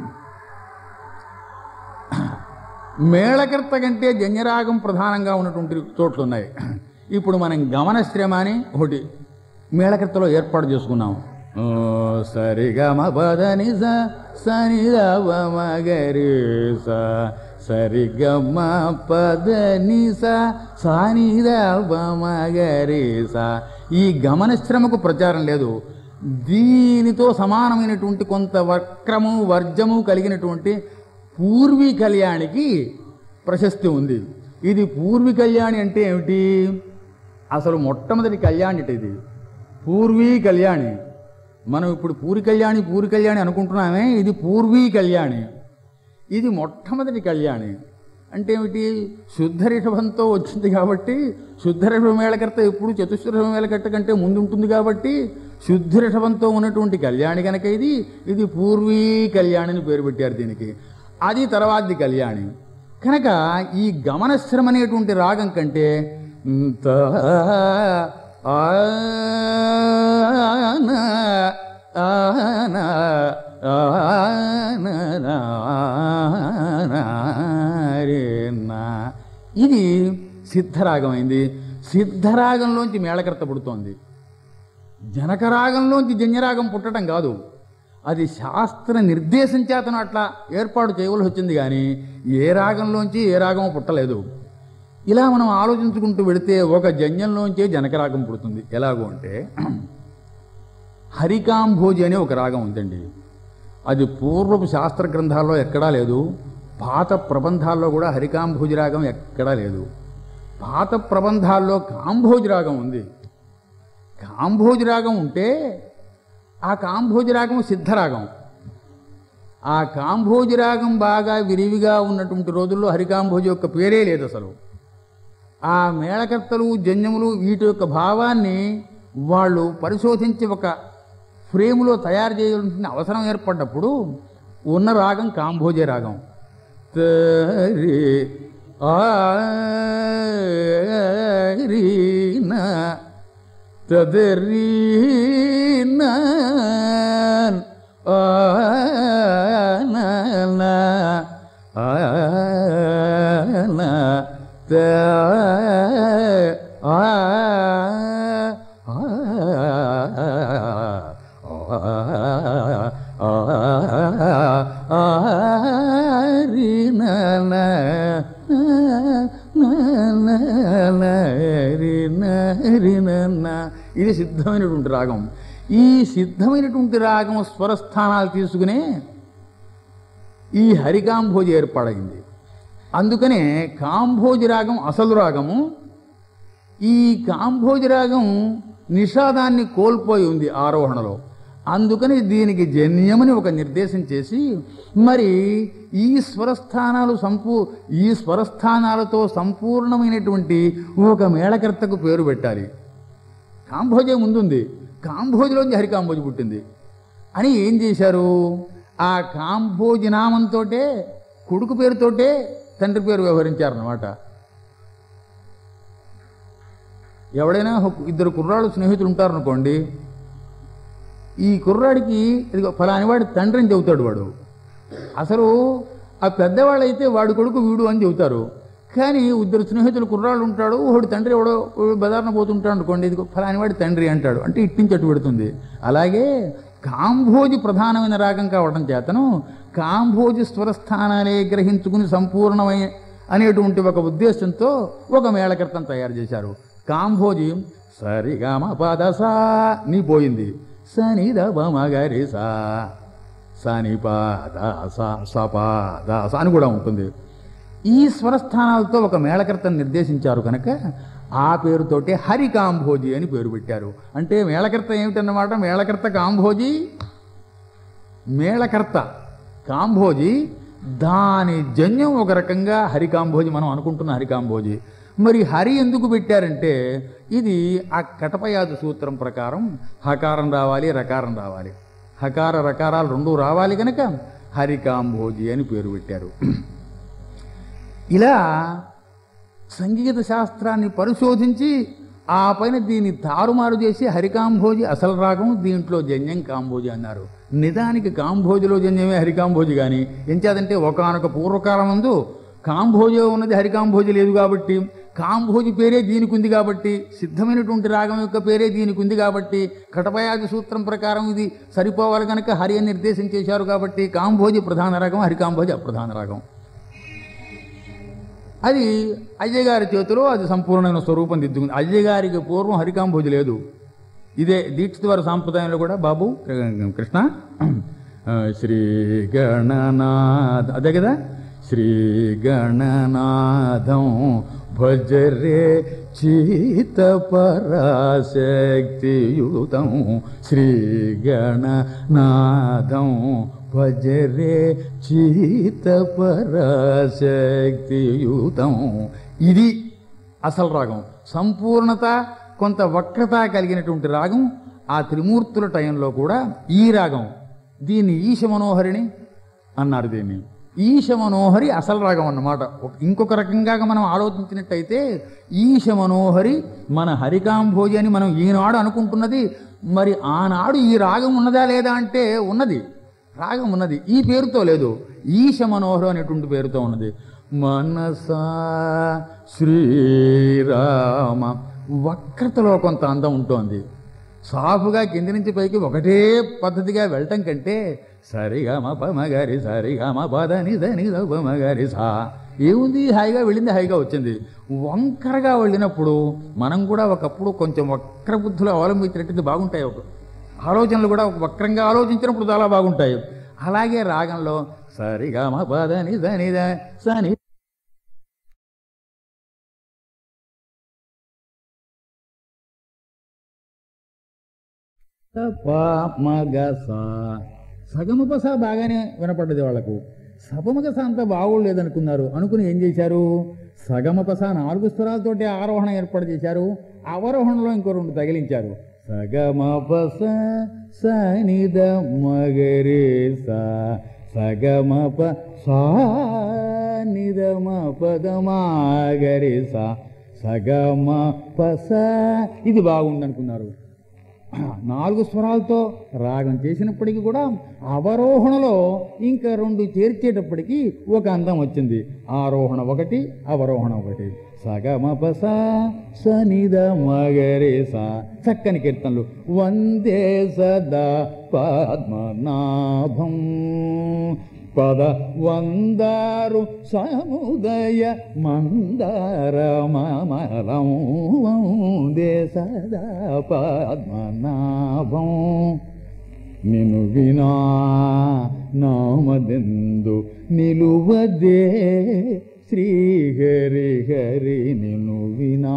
మేళకర్త కంటే జన్యరాగం ప్రధానంగా ఉన్నటువంటి చోట్లు ఉన్నాయి. ఇప్పుడు మనం గమనశ్రమ అని ఒకటి మేళకర్తలో ఏర్పాటు చేసుకున్నాం. ఓ సరిగమ పదని సనిదవమగరి సరిగమ పదని సనిదవమగరి. ఈ గమనశ్రమకు ప్రచారం లేదు. దీనితో సమానమైనటువంటి కొంత వక్రము వర్జము కలిగినటువంటి పూర్వీ కళ్యాణికి ప్రశస్తి ఉంది. ఇది పూర్వీ కళ్యాణి అంటే ఏమిటి? అసలు మొట్టమొదటి కళ్యాణి ఇది పూర్వీ కళ్యాణి. మనం ఇప్పుడు పూరి కళ్యాణి పూరి కళ్యాణి అనుకుంటున్నామే, ఇది పూర్వీ కళ్యాణి. ఇది మొట్టమొదటి కళ్యాణి. అంటే ఏమిటి? శుద్ధ రిషభంతో వచ్చింది కాబట్టి, శుద్ధ రిషభ మేళకర్త ఎప్పుడు చతుశ్రుషభ మేళకర్త కంటే ముందు ఉంటుంది కాబట్టి శుద్ధ రిషభంతో ఉన్నటువంటి కళ్యాణి కనుక ఇది ఇది పూర్వీ కళ్యాణిని పేరు పెట్టారు దీనికి. అది తర్వాతది కళ్యాణి కనుక ఈ గమనశ్రమ అనేటువంటి రాగం కంటే ఇది సిద్ధరాగమైంది. సిద్ధరాగంలోంచి మేళకర్త పుడుతోంది. జనకరాగంలోంచి జన్యరాగం పుట్టడం కాదు, అది శాస్త్ర నిర్దేశం చేతను అట్లా ఏర్పాటు చేయవలసి వచ్చింది. కానీ ఏ రాగంలోంచి ఏ రాగం పుట్టలేదు. ఇలా మనం ఆలోచించుకుంటూ వెళితే ఒక జన్యంలోంచే జనకరాగం పుడుతుంది. ఎలాగో అంటే హరికాంభోజి అనే ఒక రాగం ఉందండి. అది పూర్వపు శాస్త్ర గ్రంథాల్లో ఎక్కడా లేదు. పాత ప్రబంధాల్లో కూడా హరికాంభోజి రాగం ఎక్కడా లేదు. పాత ప్రబంధాల్లో కాంభోజి రాగం ఉంది. కాంభోజి రాగం ఉంటే ఆ కాంభోజి రాగం సిద్ధరాగం. ఆ కాంభోజి రాగం బాగా విరివిగా ఉన్నటువంటి రోజుల్లో హరికాంభోజి యొక్క పేరే లేదు అసలు. ఆ మేళకర్తలు జన్యములు వీటి యొక్క భావాన్ని వాళ్ళు పరిశోధించి ఒక ఫ్రేములో తయారు చేయాల్సిన అవసరం ఏర్పడ్డప్పుడు ఉన్న రాగం కాంభోజి రాగం. తదరీనా ఇది సిద్ధమైనటువంటి రాగం. ఈ సిద్ధమైనటువంటి రాగం స్వరస్థానాలు తీసుకునే ఈ హరికాంభోజి ఏర్పాడైంది. అందుకనే కాంభోజి రాగం అసలు రాగము. ఈ కాంభోజి రాగం నిషాదాన్ని కోల్పోయి ఉంది ఆరోహణలో. అందుకని దీనికి జన్యమని ఒక నిర్దేశం చేసి మరి ఈ స్వరస్థానాలు సంపూ ఈ స్వరస్థానాలతో సంపూర్ణమైనటువంటి ఒక మేళకర్తకు పేరు పెట్టాలి. కాంభోజే ముందుంది, కాంభోజిలోంచి హరికాంభోజి పుట్టింది అని ఏం చేశారు? ఆ కాంభోజి నామంతో కొడుకు పేరుతోటే తండ్రి పేరు వ్యవహరించారన్నమాట. ఎవడైనా ఇద్దరు కుర్రాళ్ళు స్నేహితులు ఉంటారనుకోండి, ఈ కుర్రాడికి ఇదిగో ఫలాని వాడి తండ్రిని చెబుతాడు వాడు. అసలు ఆ పెద్దవాళ్ళైతే వాడి కొడుకు వీడు అని చెబుతారు. కానీ ఇద్దరు స్నేహితులు కుర్రాళ్ళు ఉంటాడు, ఒకడు తండ్రి ఎవడో బదారణ పోతుంటాడు అనుకోండి, ఇది ఫలాని వాడి తండ్రి అంటాడు, అంటే ఇట్టించి అటు పెడుతుంది. అలాగే కాంభోజి ప్రధానమైన రాగం కావడం చేతను కాంభోజి స్వరస్థానాలే గ్రహించుకుని సంపూర్ణమైన అనేటువంటి ఒక ఉద్దేశంతో ఒక మేళకర్తం తయారు చేశారు. కాంభోజి సరిగమ పదసా నీ పోయింది, సని దమ గరి సా సని పాద సపాద అని కూడా ఉంటుంది. ఈ స్వరస్థానాలతో ఒక మేళకర్తను నిర్దేశించారు కనుక ఆ పేరుతోటే హరి కాంభోజి అని పేరు పెట్టారు. అంటే మేళకర్త ఏమిటన్నమాట, మేళకర్త కాంభోజి, మేళకర్త కాంభోజి, దాని జన్యం ఒక రకంగా హరికాంభోజి, మనం అనుకుంటున్న హరికాంభోజి. మరి హరి ఎందుకు పెట్టారంటే ఇది ఆ కటపయాదు సూత్రం ప్రకారం హకారం రావాలి, రకారం రావాలి, హకార రకారాలు రెండు రావాలి కనుక హరికాంభోజి అని పేరు పెట్టారు. ఇలా సంగీత శాస్త్రాన్ని పరిశోధించి ఆ పైన దీన్ని తారుమారు చేసి హరికాంభోజి అసలు రాగం, దీంట్లో జన్యం కాంభోజి అన్నారు. నిజానికి కాంభోజిలో జన్యమే హరికాంభోజి. కానీ ఎంచేదంటే ఒకానొక పూర్వకాలం ముందు కాంభోజి ఉన్నది, హరికాంభోజి లేదు కాబట్టి, కాంభోజి పేరే దీనికి ఉంది కాబట్టి, సిద్ధమైనటువంటి రాగం యొక్క పేరే దీనికి ఉంది కాబట్టి, కటపయాది సూత్రం ప్రకారం ఇది సరిపోవాలి కనుక హరి అని నిర్దేశం చేశారు కాబట్టి కాంభోజి ప్రధాన రాగం, హరికాంభోజి అప్రధాన రాగం. అది అయ్యగారి చేతిలో అది సంపూర్ణమైన స్వరూపం దిద్దుకుంది. అయ్యగారికి పూర్వం హరికాంభోజి లేదు. ఇదే దీక్షిత వారి సాంప్రదాయంలో కూడా బాబు కృష్ణ శ్రీ గణనాథ అదే కదా, శ్రీ గణనాథం భజరే చిత పరాశక్తియుతం, శ్రీ గణనాథం భజరే చిత పరాశక్తియుతం. ఇది అసలు రాగం. సంపూర్ణత కొంత వక్రత కలిగినటువంటి రాగం. ఆ త్రిమూర్తుల టైంలో కూడా ఈ రాగం, దీన్ని ఈశ మనోహరిని అన్నారు. దీన్ని ఈశ మనోహరి అసలు రాగం అన్నమాట. ఇంకొక రకంగా మనం ఆలోచించినట్టయితే ఈశ మనోహరి మన హరికాంభోజి అని మనం ఈనాడు అనుకుంటున్నది. మరి ఆనాడు ఈ రాగం ఉన్నదా లేదా అంటే ఉన్నది, రాగం ఉన్నది, ఈ పేరుతో లేదు. ఈశ మనోహరం అనేటువంటి పేరుతో ఉన్నది. మనసా శ్రీరామ వక్రతలో కొంత అందం ఉంటుంది. సాఫుగా కింది నుంచి పైకి ఒకటే పద్ధతిగా వెళ్ళటం కంటే సరిగమ పమగరి సరిగమ పదని దని పమగరి సా ఏముంది, హాయిగా వెళ్ళింది, హాయిగా వచ్చింది. వంకరగా వెళ్ళినప్పుడు మనం కూడా ఒకప్పుడు కొంచెం వక్ర బుద్ధులు అవలంబించినట్టు బాగుంటాయి. ఒక ఆలోచనలు కూడా వక్రంగా ఆలోచించినప్పుడు చాలా బాగుంటాయి. అలాగే రాగంలో సరిగమ పదని దని సని మగస సగమపస బాగానే వినపడ్డది వాళ్లకు. సపమగస అంతా బాగోలేదనుకున్నారు. అనుకుని ఏం చేశారు, సగమపస నాలుగు స్వరాలతోటి ఆరోహణ ఏర్పాటు చేశారు. అవరోహణలో ఇంకో రెండు తగిలించారు. సగమపస సనిద మగరే సా సగమప సానిదమ పదమాగరే సా సగమ పస ఇది బాగుందనుకున్నారు. నాలుగు స్వరాలతో రాగం చేసినప్పటికీ కూడా అవరోహణలో ఇంకా రెండు చేర్చేటప్పటికీ ఒక అందం వచ్చింది. ఆరోహణ ఒకటి, అవరోహణ ఒకటి. సగమపస సనిద మగరే సా చక్కని కీర్తనలు. వందే సదా పద్మనాభం పద వందారు సముదయ మందార మమలం వందే సదా పద్మనాభం. నిను వినా నామదెందు నిలువదే శ్రీహరి హరి నిను వినా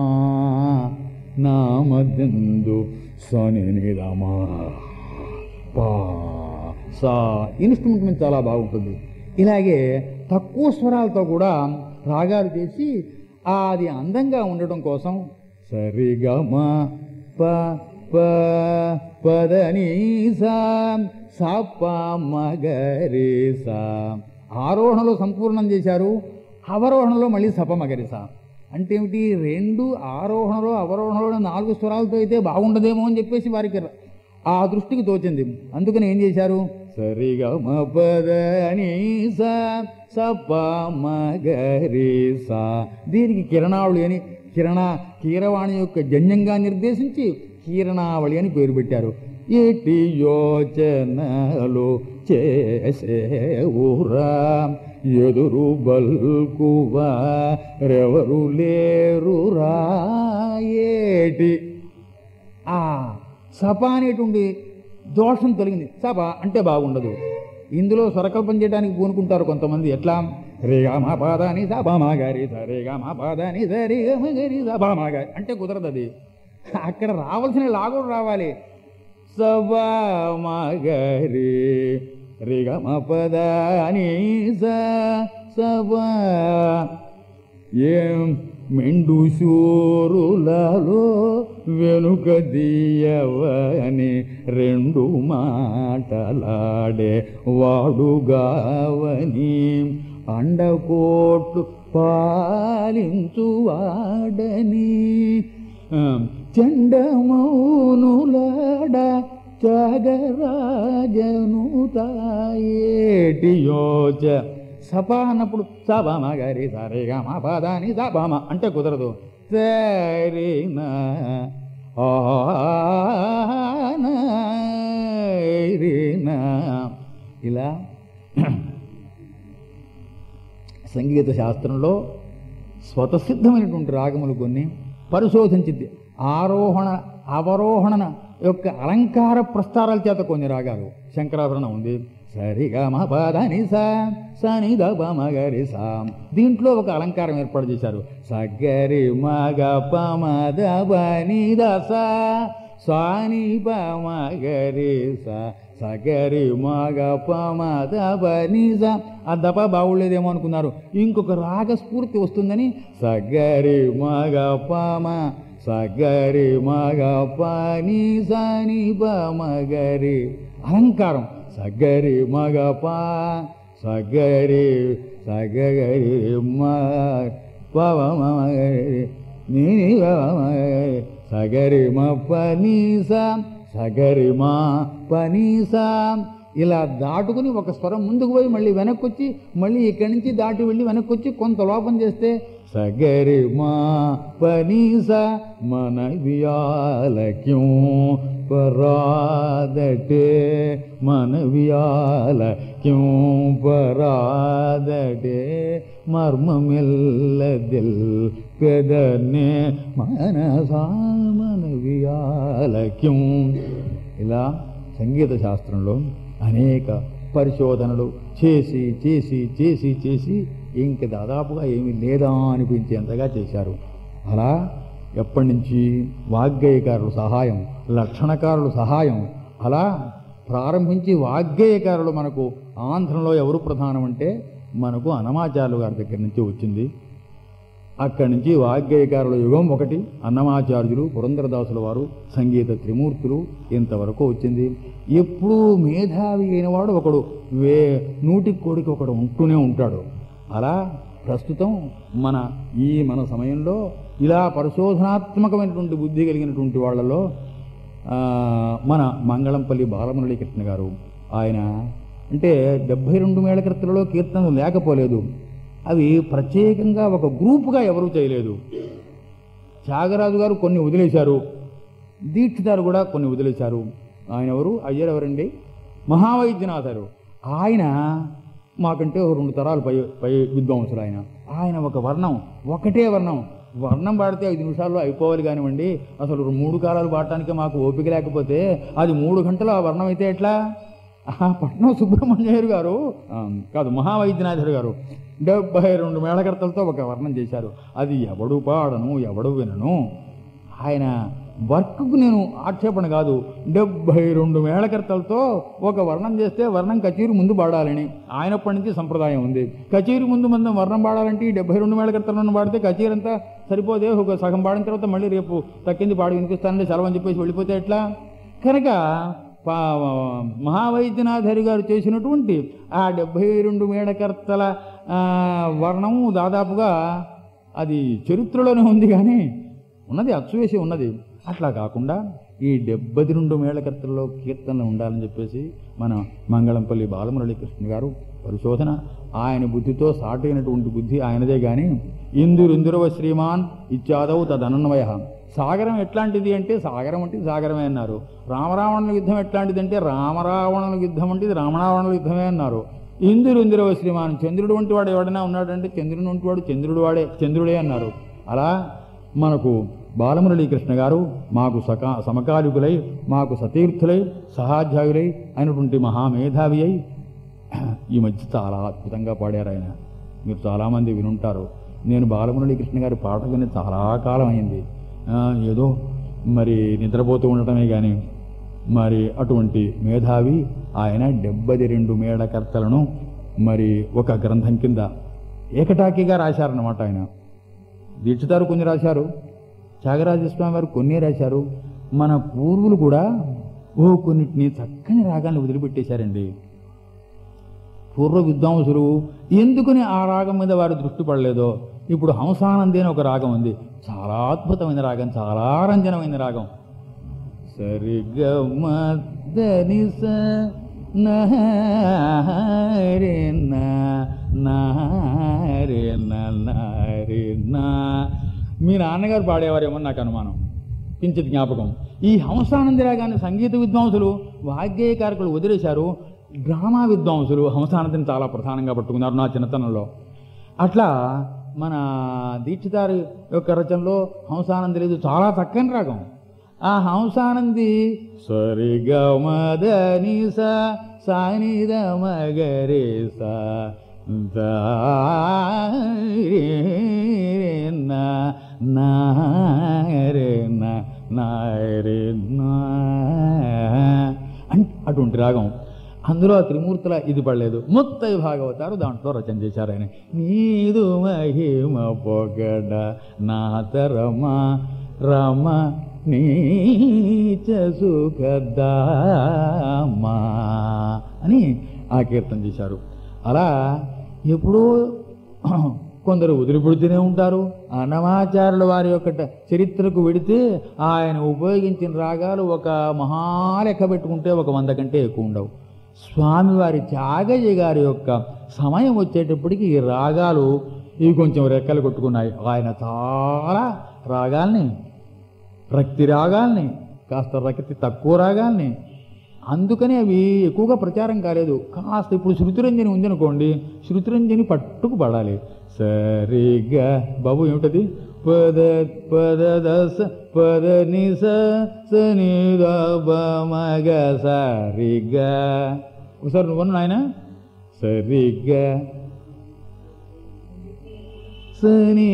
నామదెందు సని నిరమా పా సా ఇన్స్ట్రుమెంట్ మీద చాలా బాగుంటుంది. ఇలాగే తక్కువ స్వరాలతో కూడా రాగాలు చేసి అది అందంగా ఉండటం కోసం సరిగమ ప ప పదని సా సప మగరి సా ఆరోహణలో సంపూర్ణం చేశారు. అవరోహణలో మళ్ళీ సప మగరి సా అంటే ఏమిటి, రెండు ఆరోహణలో అవరోహణలో నాలుగు స్వరాలతో అయితే బాగుండదేమో అని చెప్పేసి వారికి ఆ దృష్టికి తోచింది. అందుకని ఏం చేశారు, సరిగమ పదని సా సప మగరి సా. దీనికి కిరణావళి అని కిరణ కీరవాణి యొక్క జన్యంగా నిర్దేశించి కీరణావళి అని పేరు పెట్టారు. ఎటి యోచనలు చేసేవురా ఎదురు బల్కువా రెవరు లేరురా. ఏటి ఆ సప అనేటువంటి దోషం తొలగింది. సప అంటే బాగుండదు. ఇందులో స్వరకల్పం చేయడానికి పూనుకుంటారు కొంతమంది. ఎట్లా రేగా మా పాదాని సభామా గారి సరేగా మా పాదాని సరిగా మగరి సభామా గారి అంటే కుదరదు. అది అక్కడ రావాల్సిన లాగోడు రావాలి. సభామా గారి రేగా మా పదాని సభా ఏం మెండు శూరులలో వెనుక దీయవని రెండు మాటలాడే వాడుగావని అండకోట్లు పాలించువాడని చండమౌనులాడ త్యాగరాజనుతాయేటి యోచ. సప అన్నప్పుడు సభామ గారి సరేగా మా పాదాని సభామ అంటే కుదరదు. సరేనా ఇలా సంగీత శాస్త్రంలో స్వతసిద్ధమైనటువంటి రాగములు కొన్ని పరిశోధించింది. ఆరోహణ అవరోహణ యొక్క అలంకార ప్రస్తారాల చేత కొన్ని రాగాలు. శంకరాభరణం ఉంది. సరిగా మా పాదాని సా సని దబ మగరి సా. దీంట్లో ఒక అలంకారం ఏర్పాటు చేశారు. సగరి మగ పమ దబ ని దస సాని ప మగరి సా సగరి మగ పమ దబ ని సా. ఆ దప బాగులేదేమో అనుకున్నారు. ఇంకొక రాగ స్ఫూర్తి వస్తుందని సగరి మగ పమ సగరి మగ పని సని ప మగరి అలంకారం. సగరి మగ పా సగరి సగరి పవ మగరి నీ సగరి మ పనీసా సగరి మా పనీసా. ఇలా దాటుకుని ఒక స్వరం ముందుకు పోయి మళ్ళీ వెనక్కి వచ్చి మళ్ళీ ఇక్కడి నుంచి దాటి వెళ్ళి వెనక్కి వచ్చి కొంత లోపం చేస్తే సగరి మా పనీసా మన వియాలక్యం పరాదటే మన వియాలక్యం పరాదటే మర్మమిల్లదిల్ పెదనే మనసా మన వియాలక్యం. ఇలా సంగీత శాస్త్రంలో అనేక పరిశోధనలు చేసి చేసి చేసి చేసి ఇంక దాదాపుగా ఏమీ లేదా అనిపించేంతగా చేశారు. అలా ఎప్పటి నుంచి వాగ్గేయకారుల సహాయం, లక్షణకారుల సహాయం, అలా ప్రారంభించి వాగ్గేయకారులు మనకు ఆంధ్రంలో ఎవరు ప్రధానం అంటే మనకు అన్నమాచార్యులు గారి దగ్గర నుంచి వచ్చింది. అక్కడి నుంచి వాగ్గేయకారుల యుగం ఒకటి, అన్నమాచార్యులు, పురంధరదాసుల వారు, సంగీత త్రిమూర్తులు ఇంతవరకు వచ్చింది. ఎప్పుడూ మేధావి అయినవాడు ఒకడు వే నూటికి కోడికి ఒకడు ఉంటూనే ఉంటాడు. అలా ప్రస్తుతం మన ఈ మన సమయంలో ఇలా పరిశోధనాత్మకమైనటువంటి బుద్ధి కలిగినటువంటి వాళ్ళలో మన మంగళంపల్లి బాలమురళీ కృష్ణ గారు, ఆయన అంటే డెబ్భై రెండు మేళకర్తలలో కీర్తనలు లేకపోలేదు. అవి ప్రత్యేకంగా ఒక గ్రూపుగా ఎవరూ చేయలేదు. త్యాగరాజు గారు కొన్ని వదిలేశారు, దీక్షితారు కూడా కొన్ని వదిలేశారు. ఆయన ఎవరు? అయ్యర్ ఎవరండి? మహావైద్యనాథరు. ఆయన మాకంటే ఒక రెండు తరాలు పై పై విద్వాంసులు. ఆయన ఆయన ఒక వర్ణం, ఒకటే వర్ణం వర్ణం పాడితే ఐదు నిమిషాల్లో అయిపోవాలి కానివ్వండి. అసలు మూడు కాలాలు పాడటానికి మాకు ఓపిక లేకపోతే అది మూడు గంటలు ఆ వర్ణం అయితే ఎట్లా? పట్నం సుబ్రహ్మణ్యయ్యర్ గారు కాదు, మహావైద్యనాథుడు గారు డెబ్బై రెండు మేళకర్తలతో ఒక వర్ణం చేశారు. అది ఎవడు పాడను, ఎవడు వినను. ఆయన వర్క్కు నేను ఆక్షేపణ కాదు, డెబ్బై రెండు మేళకర్తలతో ఒక వర్ణం చేస్తే వర్ణం కచేరి ముందు పాడాలని ఆయనప్పటి నుంచి సంప్రదాయం ఉంది. కచేరి ముందు మనం వర్ణం పాడాలంటే డెబ్బై రెండు మేళకర్తలను పాడితే కచేరి అంతా సరిపోతే ఒక సగం పాడిన తర్వాత మళ్ళీ రేపు తక్కింది పాడి వినిపిస్తానంటే సెలవు అని చెప్పేసి వెళ్ళిపోతే ఎట్లా? కనుక మహావైద్యనాథరి గారు చేసినటువంటి ఆ డెబ్బై రెండు మేళకర్తల వర్ణము దాదాపుగా అది చరిత్రలోనే ఉంది, కానీ ఉన్నది అచ్చువేసి ఉన్నది. అట్లా కాకుండా ఈ డెబ్బది రెండు మేళకర్తల్లో కీర్తనలు ఉండాలని చెప్పేసి మన మంగళంపల్లి బాలమురళీ కృష్ణ గారు పరిశోధన. ఆయన బుద్ధితో సాటైనటువంటి బుద్ధి ఆయనదే గాని ఇందురిందురవ శ్రీమాన్ ఇచ్చాదవు తదనన్వయ. సాగరం ఎట్లాంటిది అంటే సాగరం అంటే సాగరమే అన్నారు. రామరావణుల యుద్ధం ఎట్లాంటిది అంటే రామరావణుల యుద్ధం అంటే ఇది రామరావణుల యుద్ధమే అన్నారు. ఇందురిందురవ శ్రీమాన్, చంద్రుడు వంటి వాడు ఎవడైనా ఉన్నాడంటే చంద్రుని వంటి వాడు చంద్రుడు వాడే చంద్రుడే అన్నారు. అలా మనకు బాలమురళీ కృష్ణ గారు మాకు సకా సమకాలికులై మాకు సతీర్థులై సహాధ్యాయులై అయినటువంటి మహామేధావి అయి ఈ మధ్య చాలా అద్భుతంగా పాడారు ఆయన. మీరు చాలామంది వినుంటారు. నేను బాలమురళీ కృష్ణ గారి పాట విని చాలా కాలం అయింది. ఏదో మరి నిద్రపోతూ ఉండటమే కానీ మరి అటువంటి మేధావి ఆయన డెబ్బది రెండు మేళకర్తలను మరి ఒక గ్రంథం కింద ఏకటాకిగా రాశారన్నమాట. ఆయన దీక్షితారు కొన్ని రాశారు, త్యాగరాజస్వామి వారు కొన్ని రాశారు. మన పూర్వులు కూడా ఓ కొన్నిటిని చక్కని రాగాన్ని వదిలిపెట్టేశారండి. పూర్వ విద్వాంసులు ఎందుకని ఆ రాగం మీద వారు దృష్టి పడలేదో. ఇప్పుడు హంసానంది అని ఒక రాగం ఉంది, చాలా అద్భుతమైన రాగం, చాలా రంజనమైన రాగం. సరిగమదని స నారే నారే నారే నా. మీ నాన్నగారు పాడేవారేమో నాకు అనుమానం, కించిత్ జ్ఞాపకం. ఈ హంసానంది రాగాన్ని సంగీత విద్వాంసులు వాగ్గేయకారకులు వదిలేశారు. డ్రామా విద్వాంసులు హంసానందిని చాలా ప్రధానంగా పట్టుకున్నారు నా చిన్నతనంలో. అట్లా మన దీక్షితారి యొక్క రచనలో హంసానంది లేదు, చాలా చక్కని రాగం. ఆ హంసానంది సరిగమదని స సానిద మగరే స అటువంటి రాగం. అందులో త్రిమూర్తుల ఇది పడలేదు. ముత్తై భాగవతారు దాంట్లో రచన చేశారు ఆయన. నీదు మహిమ పొగడ నాతరమ రమ నీచ సుఖదామా అని ఆ కీర్తన చేశారు. అలా ఎప్పుడూ కొందరు వదిలిపెడుతూనే ఉంటారు. అన్నమాచార్యుల వారి యొక్క చరిత్రకు వెడితే ఆయన ఉపయోగించిన రాగాలు ఒక మహాలెక్క పెట్టుకుంటే ఒక వంద కంటే ఎక్కువ ఉండవు. స్వామివారి త్యాగయ్య గారి యొక్క సమయం వచ్చేటప్పటికి ఈ రాగాలు ఇవి కొంచెం రెక్కలు కొట్టుకున్నాయి. ఆయన చాలా రాగాల్ని, రక్తి రాగాల్ని, కాస్త రక్తి తక్కువ రాగాల్ని, అందుకని అవి ఎక్కువగా ప్రచారం కాలేదు. కాస్త ఇప్పుడు శృతిరంజని ఉందనుకోండి, శృతిరంజని పట్టుకు పడాలి. సరిగా బాబు ఏమిటది పద పద దస పద నిస సని మగ సరిగా. ఒకసారి నువ్వు నాయన సరిగా సని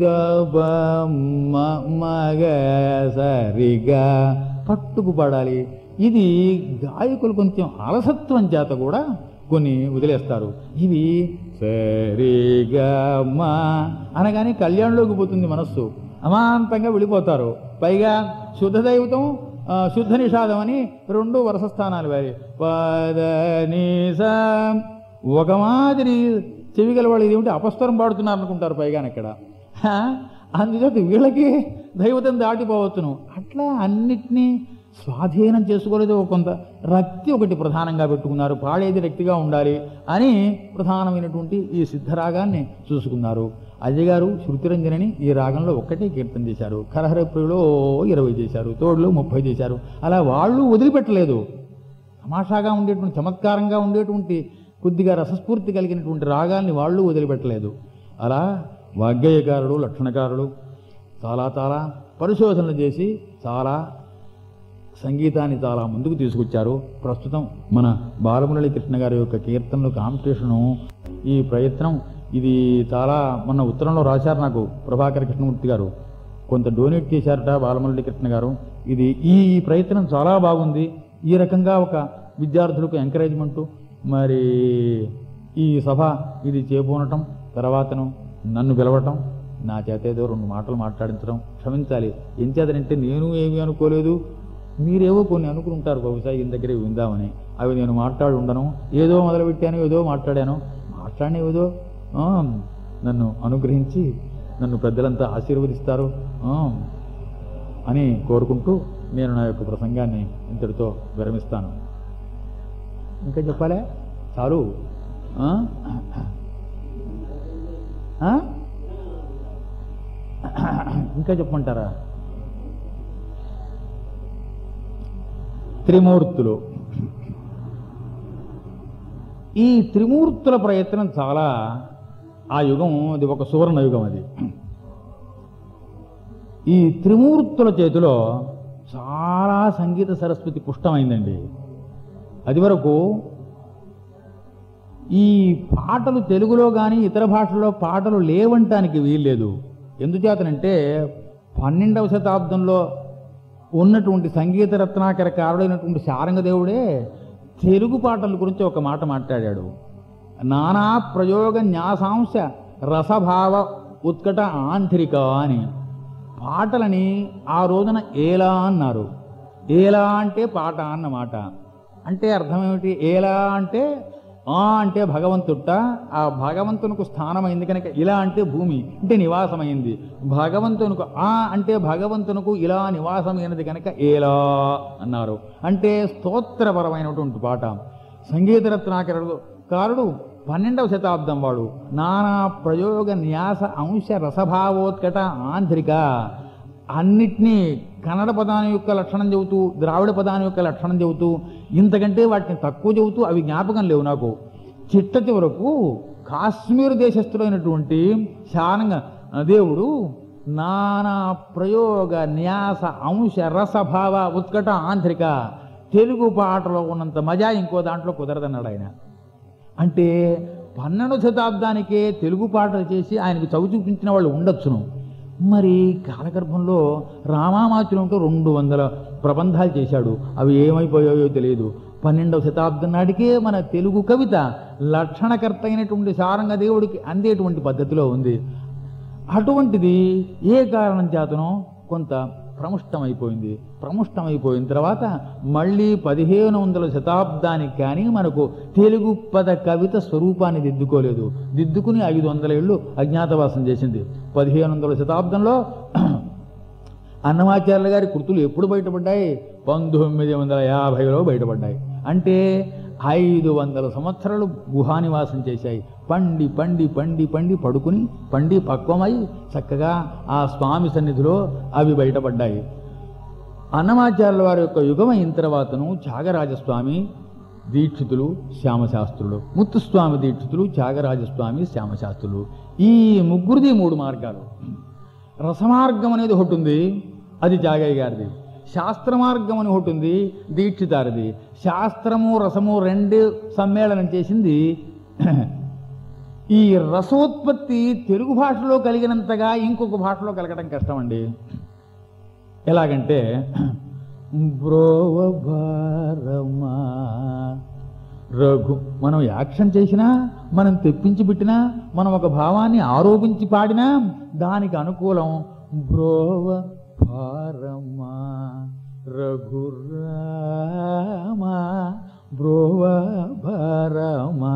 మగ సరిగా పట్టుకు పడాలి. ఇది గాయకులు కొంచెం అలసత్వం చేత కూడా కొన్ని వదిలేస్తారు. ఇవి సరిగమా అనగానే కళ్యాణంలోకి పోతుంది మనస్సు, అమాంతంగా వెళ్ళిపోతారు. పైగా శుద్ధ దైవతం శుద్ధ నిషాదం అని రెండు వరుస స్థానాలు వారి పదనీస. ఒక మాదిరి చెవిగల వాళ్ళు ఇదేమిటి అపస్వరం పాడుతున్నారు అనుకుంటారు పైగా ఇక్కడ. అందుచేత వీళ్ళకి దైవతం దాటిపోవచ్చును. అట్లా అన్నిటినీ స్వాధీనం చేసుకోలేదు. కొంత రక్తి ఒకటి ప్రధానంగా పెట్టుకున్నారు, పాడేది రక్తిగా ఉండాలి అని ప్రధానమైనటువంటి ఈ సిద్ధరాగాన్ని చూసుకున్నారు. అజయ్ గారు శృతిరంజనని ఈ రాగంలో ఒక్కటే కీర్తన చేశారు. కరహరప్రియులో ఇరవై చేశారు, తోడులో ముప్పై చేశారు. అలా వాళ్ళు వదిలిపెట్టలేదు. తమాషాగా ఉండేటువంటి, చమత్కారంగా ఉండేటువంటి, కొద్దిగా రసస్ఫూర్తి కలిగినటువంటి రాగాల్ని వాళ్ళు వదిలిపెట్టలేదు. అలా వాగ్గేయకారులు, లక్షణకారులు చాలా చాలా పరిశోధనలు చేసి చాలా సంగీతాన్ని చాలా ముందుకు తీసుకొచ్చారు. ప్రస్తుతం మన బాలమురళీ కృష్ణ గారి యొక్క కీర్తనలు కాంపిటీషను ఈ ప్రయత్నం ఇది చాలా మొన్న ఉత్తరంలో రాశారు నాకు ప్రభాకర్ కృష్ణమూర్తి గారు, కొంత డొనేట్ చేశారట బాలమురళీ కృష్ణ గారు. ఇది ఈ ప్రయత్నం చాలా బాగుంది. ఈ రకంగా ఒక విద్యార్థులకు ఎంకరేజ్మెంటు, మరి ఈ సభ ఇది చేపూనటం, తర్వాతను నన్ను పిలవటం, నా చేత ఏదో రెండు మాటలు మాట్లాడించడం క్షమించాలి. ఏం చేతనంటే నేను ఏమీ అనుకోలేదు, మీరేవో కొన్ని అనుకుంటారు బహుశా ఈయన దగ్గరే విందామని. అవి నేను మాట్లాడి ఉండను. ఏదో మొదలుపెట్టాను, ఏదో మాట్లాడాను, మాట్లాడిన ఏదో నన్ను అనుగ్రహించి నన్ను పెద్దలంతా ఆశీర్వదిస్తారు అని కోరుకుంటూ నేను నా యొక్క ప్రసంగాన్ని ఇంతటితో విరమిస్తాను. ఇంకా చెప్పాలే? చాలు. ఆ? ఆ? ఇంకా చెప్పమంటారా? త్రిమూర్తులు. ఈ త్రిమూర్తుల ప్రయత్నం చాలా, ఆ యుగం అది ఒక సువర్ణ యుగం. అది ఈ త్రిమూర్తుల చేతిలో చాలా సంగీత సరస్వతి పుష్టమైందండి. అది వరకు ఈ పాటలు తెలుగులో కానీ ఇతర భాషల్లో పాటలు లేవంటానికి వీల్లేదు. ఎందుచేతనంటే పన్నెండవ శతాబ్దంలో ఉన్నటువంటి సంగీత రత్నాకర కారుడైనటువంటి శారంగదేవుడే తెలుగు పాటల గురించి ఒక మాట మాట్లాడాడు. నానా ప్రయోగ న్యాసాంశ రసభావ ఉత్కట ఆంతరిక అని. పాటలని ఆ రోజున ఏలా అన్నారు. ఏలా అంటే పాట అన్నమాట. అంటే అర్థం ఏమిటి? ఏలా అంటే ఆ అంటే భగవంతుట, ఆ భగవంతునికి స్థానమైంది కనుక ఇలా అంటే భూమి అంటే నివాసమైంది. భగవంతునికి ఆ అంటే భగవంతునికి ఇలా నివాసమైనది కనుక ఏలా అన్నారు. అంటే స్తోత్రపరమైనటువంటి పాట. సంగీత రత్నాకరుడు కారుడు పన్నెండవ శతాబ్దం వాడు. నానా ప్రయోగ న్యాస అంశ రసభావోత్కట ఆంధ్రిక అన్నిటినీ కన్నడ పదాని యొక్క లక్షణం చెబుతూ, ద్రావిడ పదాని యొక్క లక్షణం చెబుతూ, ఇంతకంటే వాటిని తక్కువ చెబుతూ అవి జ్ఞాపకం లేవు నాకు. చిట్ట చివరకు కాశ్మీర్ దేశస్థుడైనటువంటి శారంగ దేవుడు నానా ప్రయోగ న్యాస అంశ రసభావ ఉత్కట ఆంధ్రిక తెలుగు పాటలో ఉన్నంత మజా ఇంకో దాంట్లో కుదరదన్నాడు ఆయన. అంటే పన్నెండవ శతాబ్దానికే తెలుగు పాటలు చేసి ఆయనకు చవి చూపించిన వాళ్ళు ఉండొచ్చును. మరి కాలగర్భంలో రామామాచులంటూ రెండు వందల ప్రబంధాలు చేశాడు. అవి ఏమైపోయాయో తెలియదు. పన్నెండవ శతాబ్దం నాటికే మన తెలుగు కవిత లక్షణకర్త అయినటువంటి శారంగదేవుడికి అందేటువంటి పద్ధతిలో ఉంది. అటువంటిది ఏ కారణం చేతనో కొంత ప్రముష్టమైపోయింది. ప్రముష్టమైపోయిన తర్వాత మళ్ళీ పదిహేను వందల శతాబ్దానికి కానీ మనకు తెలుగు పద కవిత స్వరూపాన్ని దిద్దుకోలేదు. దిద్దుకుని ఐదు వందల ఏళ్ళు అజ్ఞాతవాసం చేసింది. పదిహేను వందల శతాబ్దంలో అన్నమాచార్యుల గారి కృతులు ఎప్పుడు బయటపడ్డాయి? పంతొమ్మిది వందల యాభైలో బయటపడ్డాయి. అంటే ఐదు వందల సంవత్సరాలు గుహానివాసం చేశాయి. పండి పండి పండి పండి పడుకుని పండి పక్వమై చక్కగా ఆ స్వామి సన్నిధిలో అవి బయటపడ్డాయి. అన్నమాచార్యుల వారి యొక్క యుగం అయిన తర్వాతను త్యాగరాజస్వామి దీక్షితులు, శ్యామశాస్త్రులు, ముత్తుస్వామి దీక్షితులు, త్యాగరాజస్వామి, శ్యామశాస్త్రులు, ఈ ముగ్గురిది మూడు మార్గాలు. రసమార్గం అనేది ఒకటి ఉంది, అది త్యాగయ్య గారిది. శాస్త్ర మార్గం అని ఒకటి ఉంది, దీక్షితారిది. శాస్త్రము రసము రెండు సమ్మేళనం చేసింది. ఈ రసోత్పత్తి తెలుగు భాషలో కలిగినంతగా ఇంకొక భాషలో కలగడం కష్టం అండి. ఎలాగంటే బ్రోవభారమా రఘు మనం యాక్షన్ చేసినా, మనం తెప్పించి పెట్టినా, మనం ఒక భావాన్ని ఆరోపించి పాడినా దానికి అనుకూలం బ్రోవ భారమా రఘురామా బ్రోవ భారమా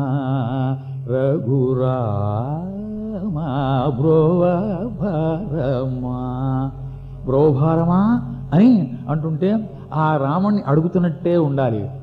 రఘురామా బ్రోవ భారమా. బ్రోభారమా అని అంటుంటే ఆ రాముణ్ణి అడుగుతున్నట్టే ఉండాలి.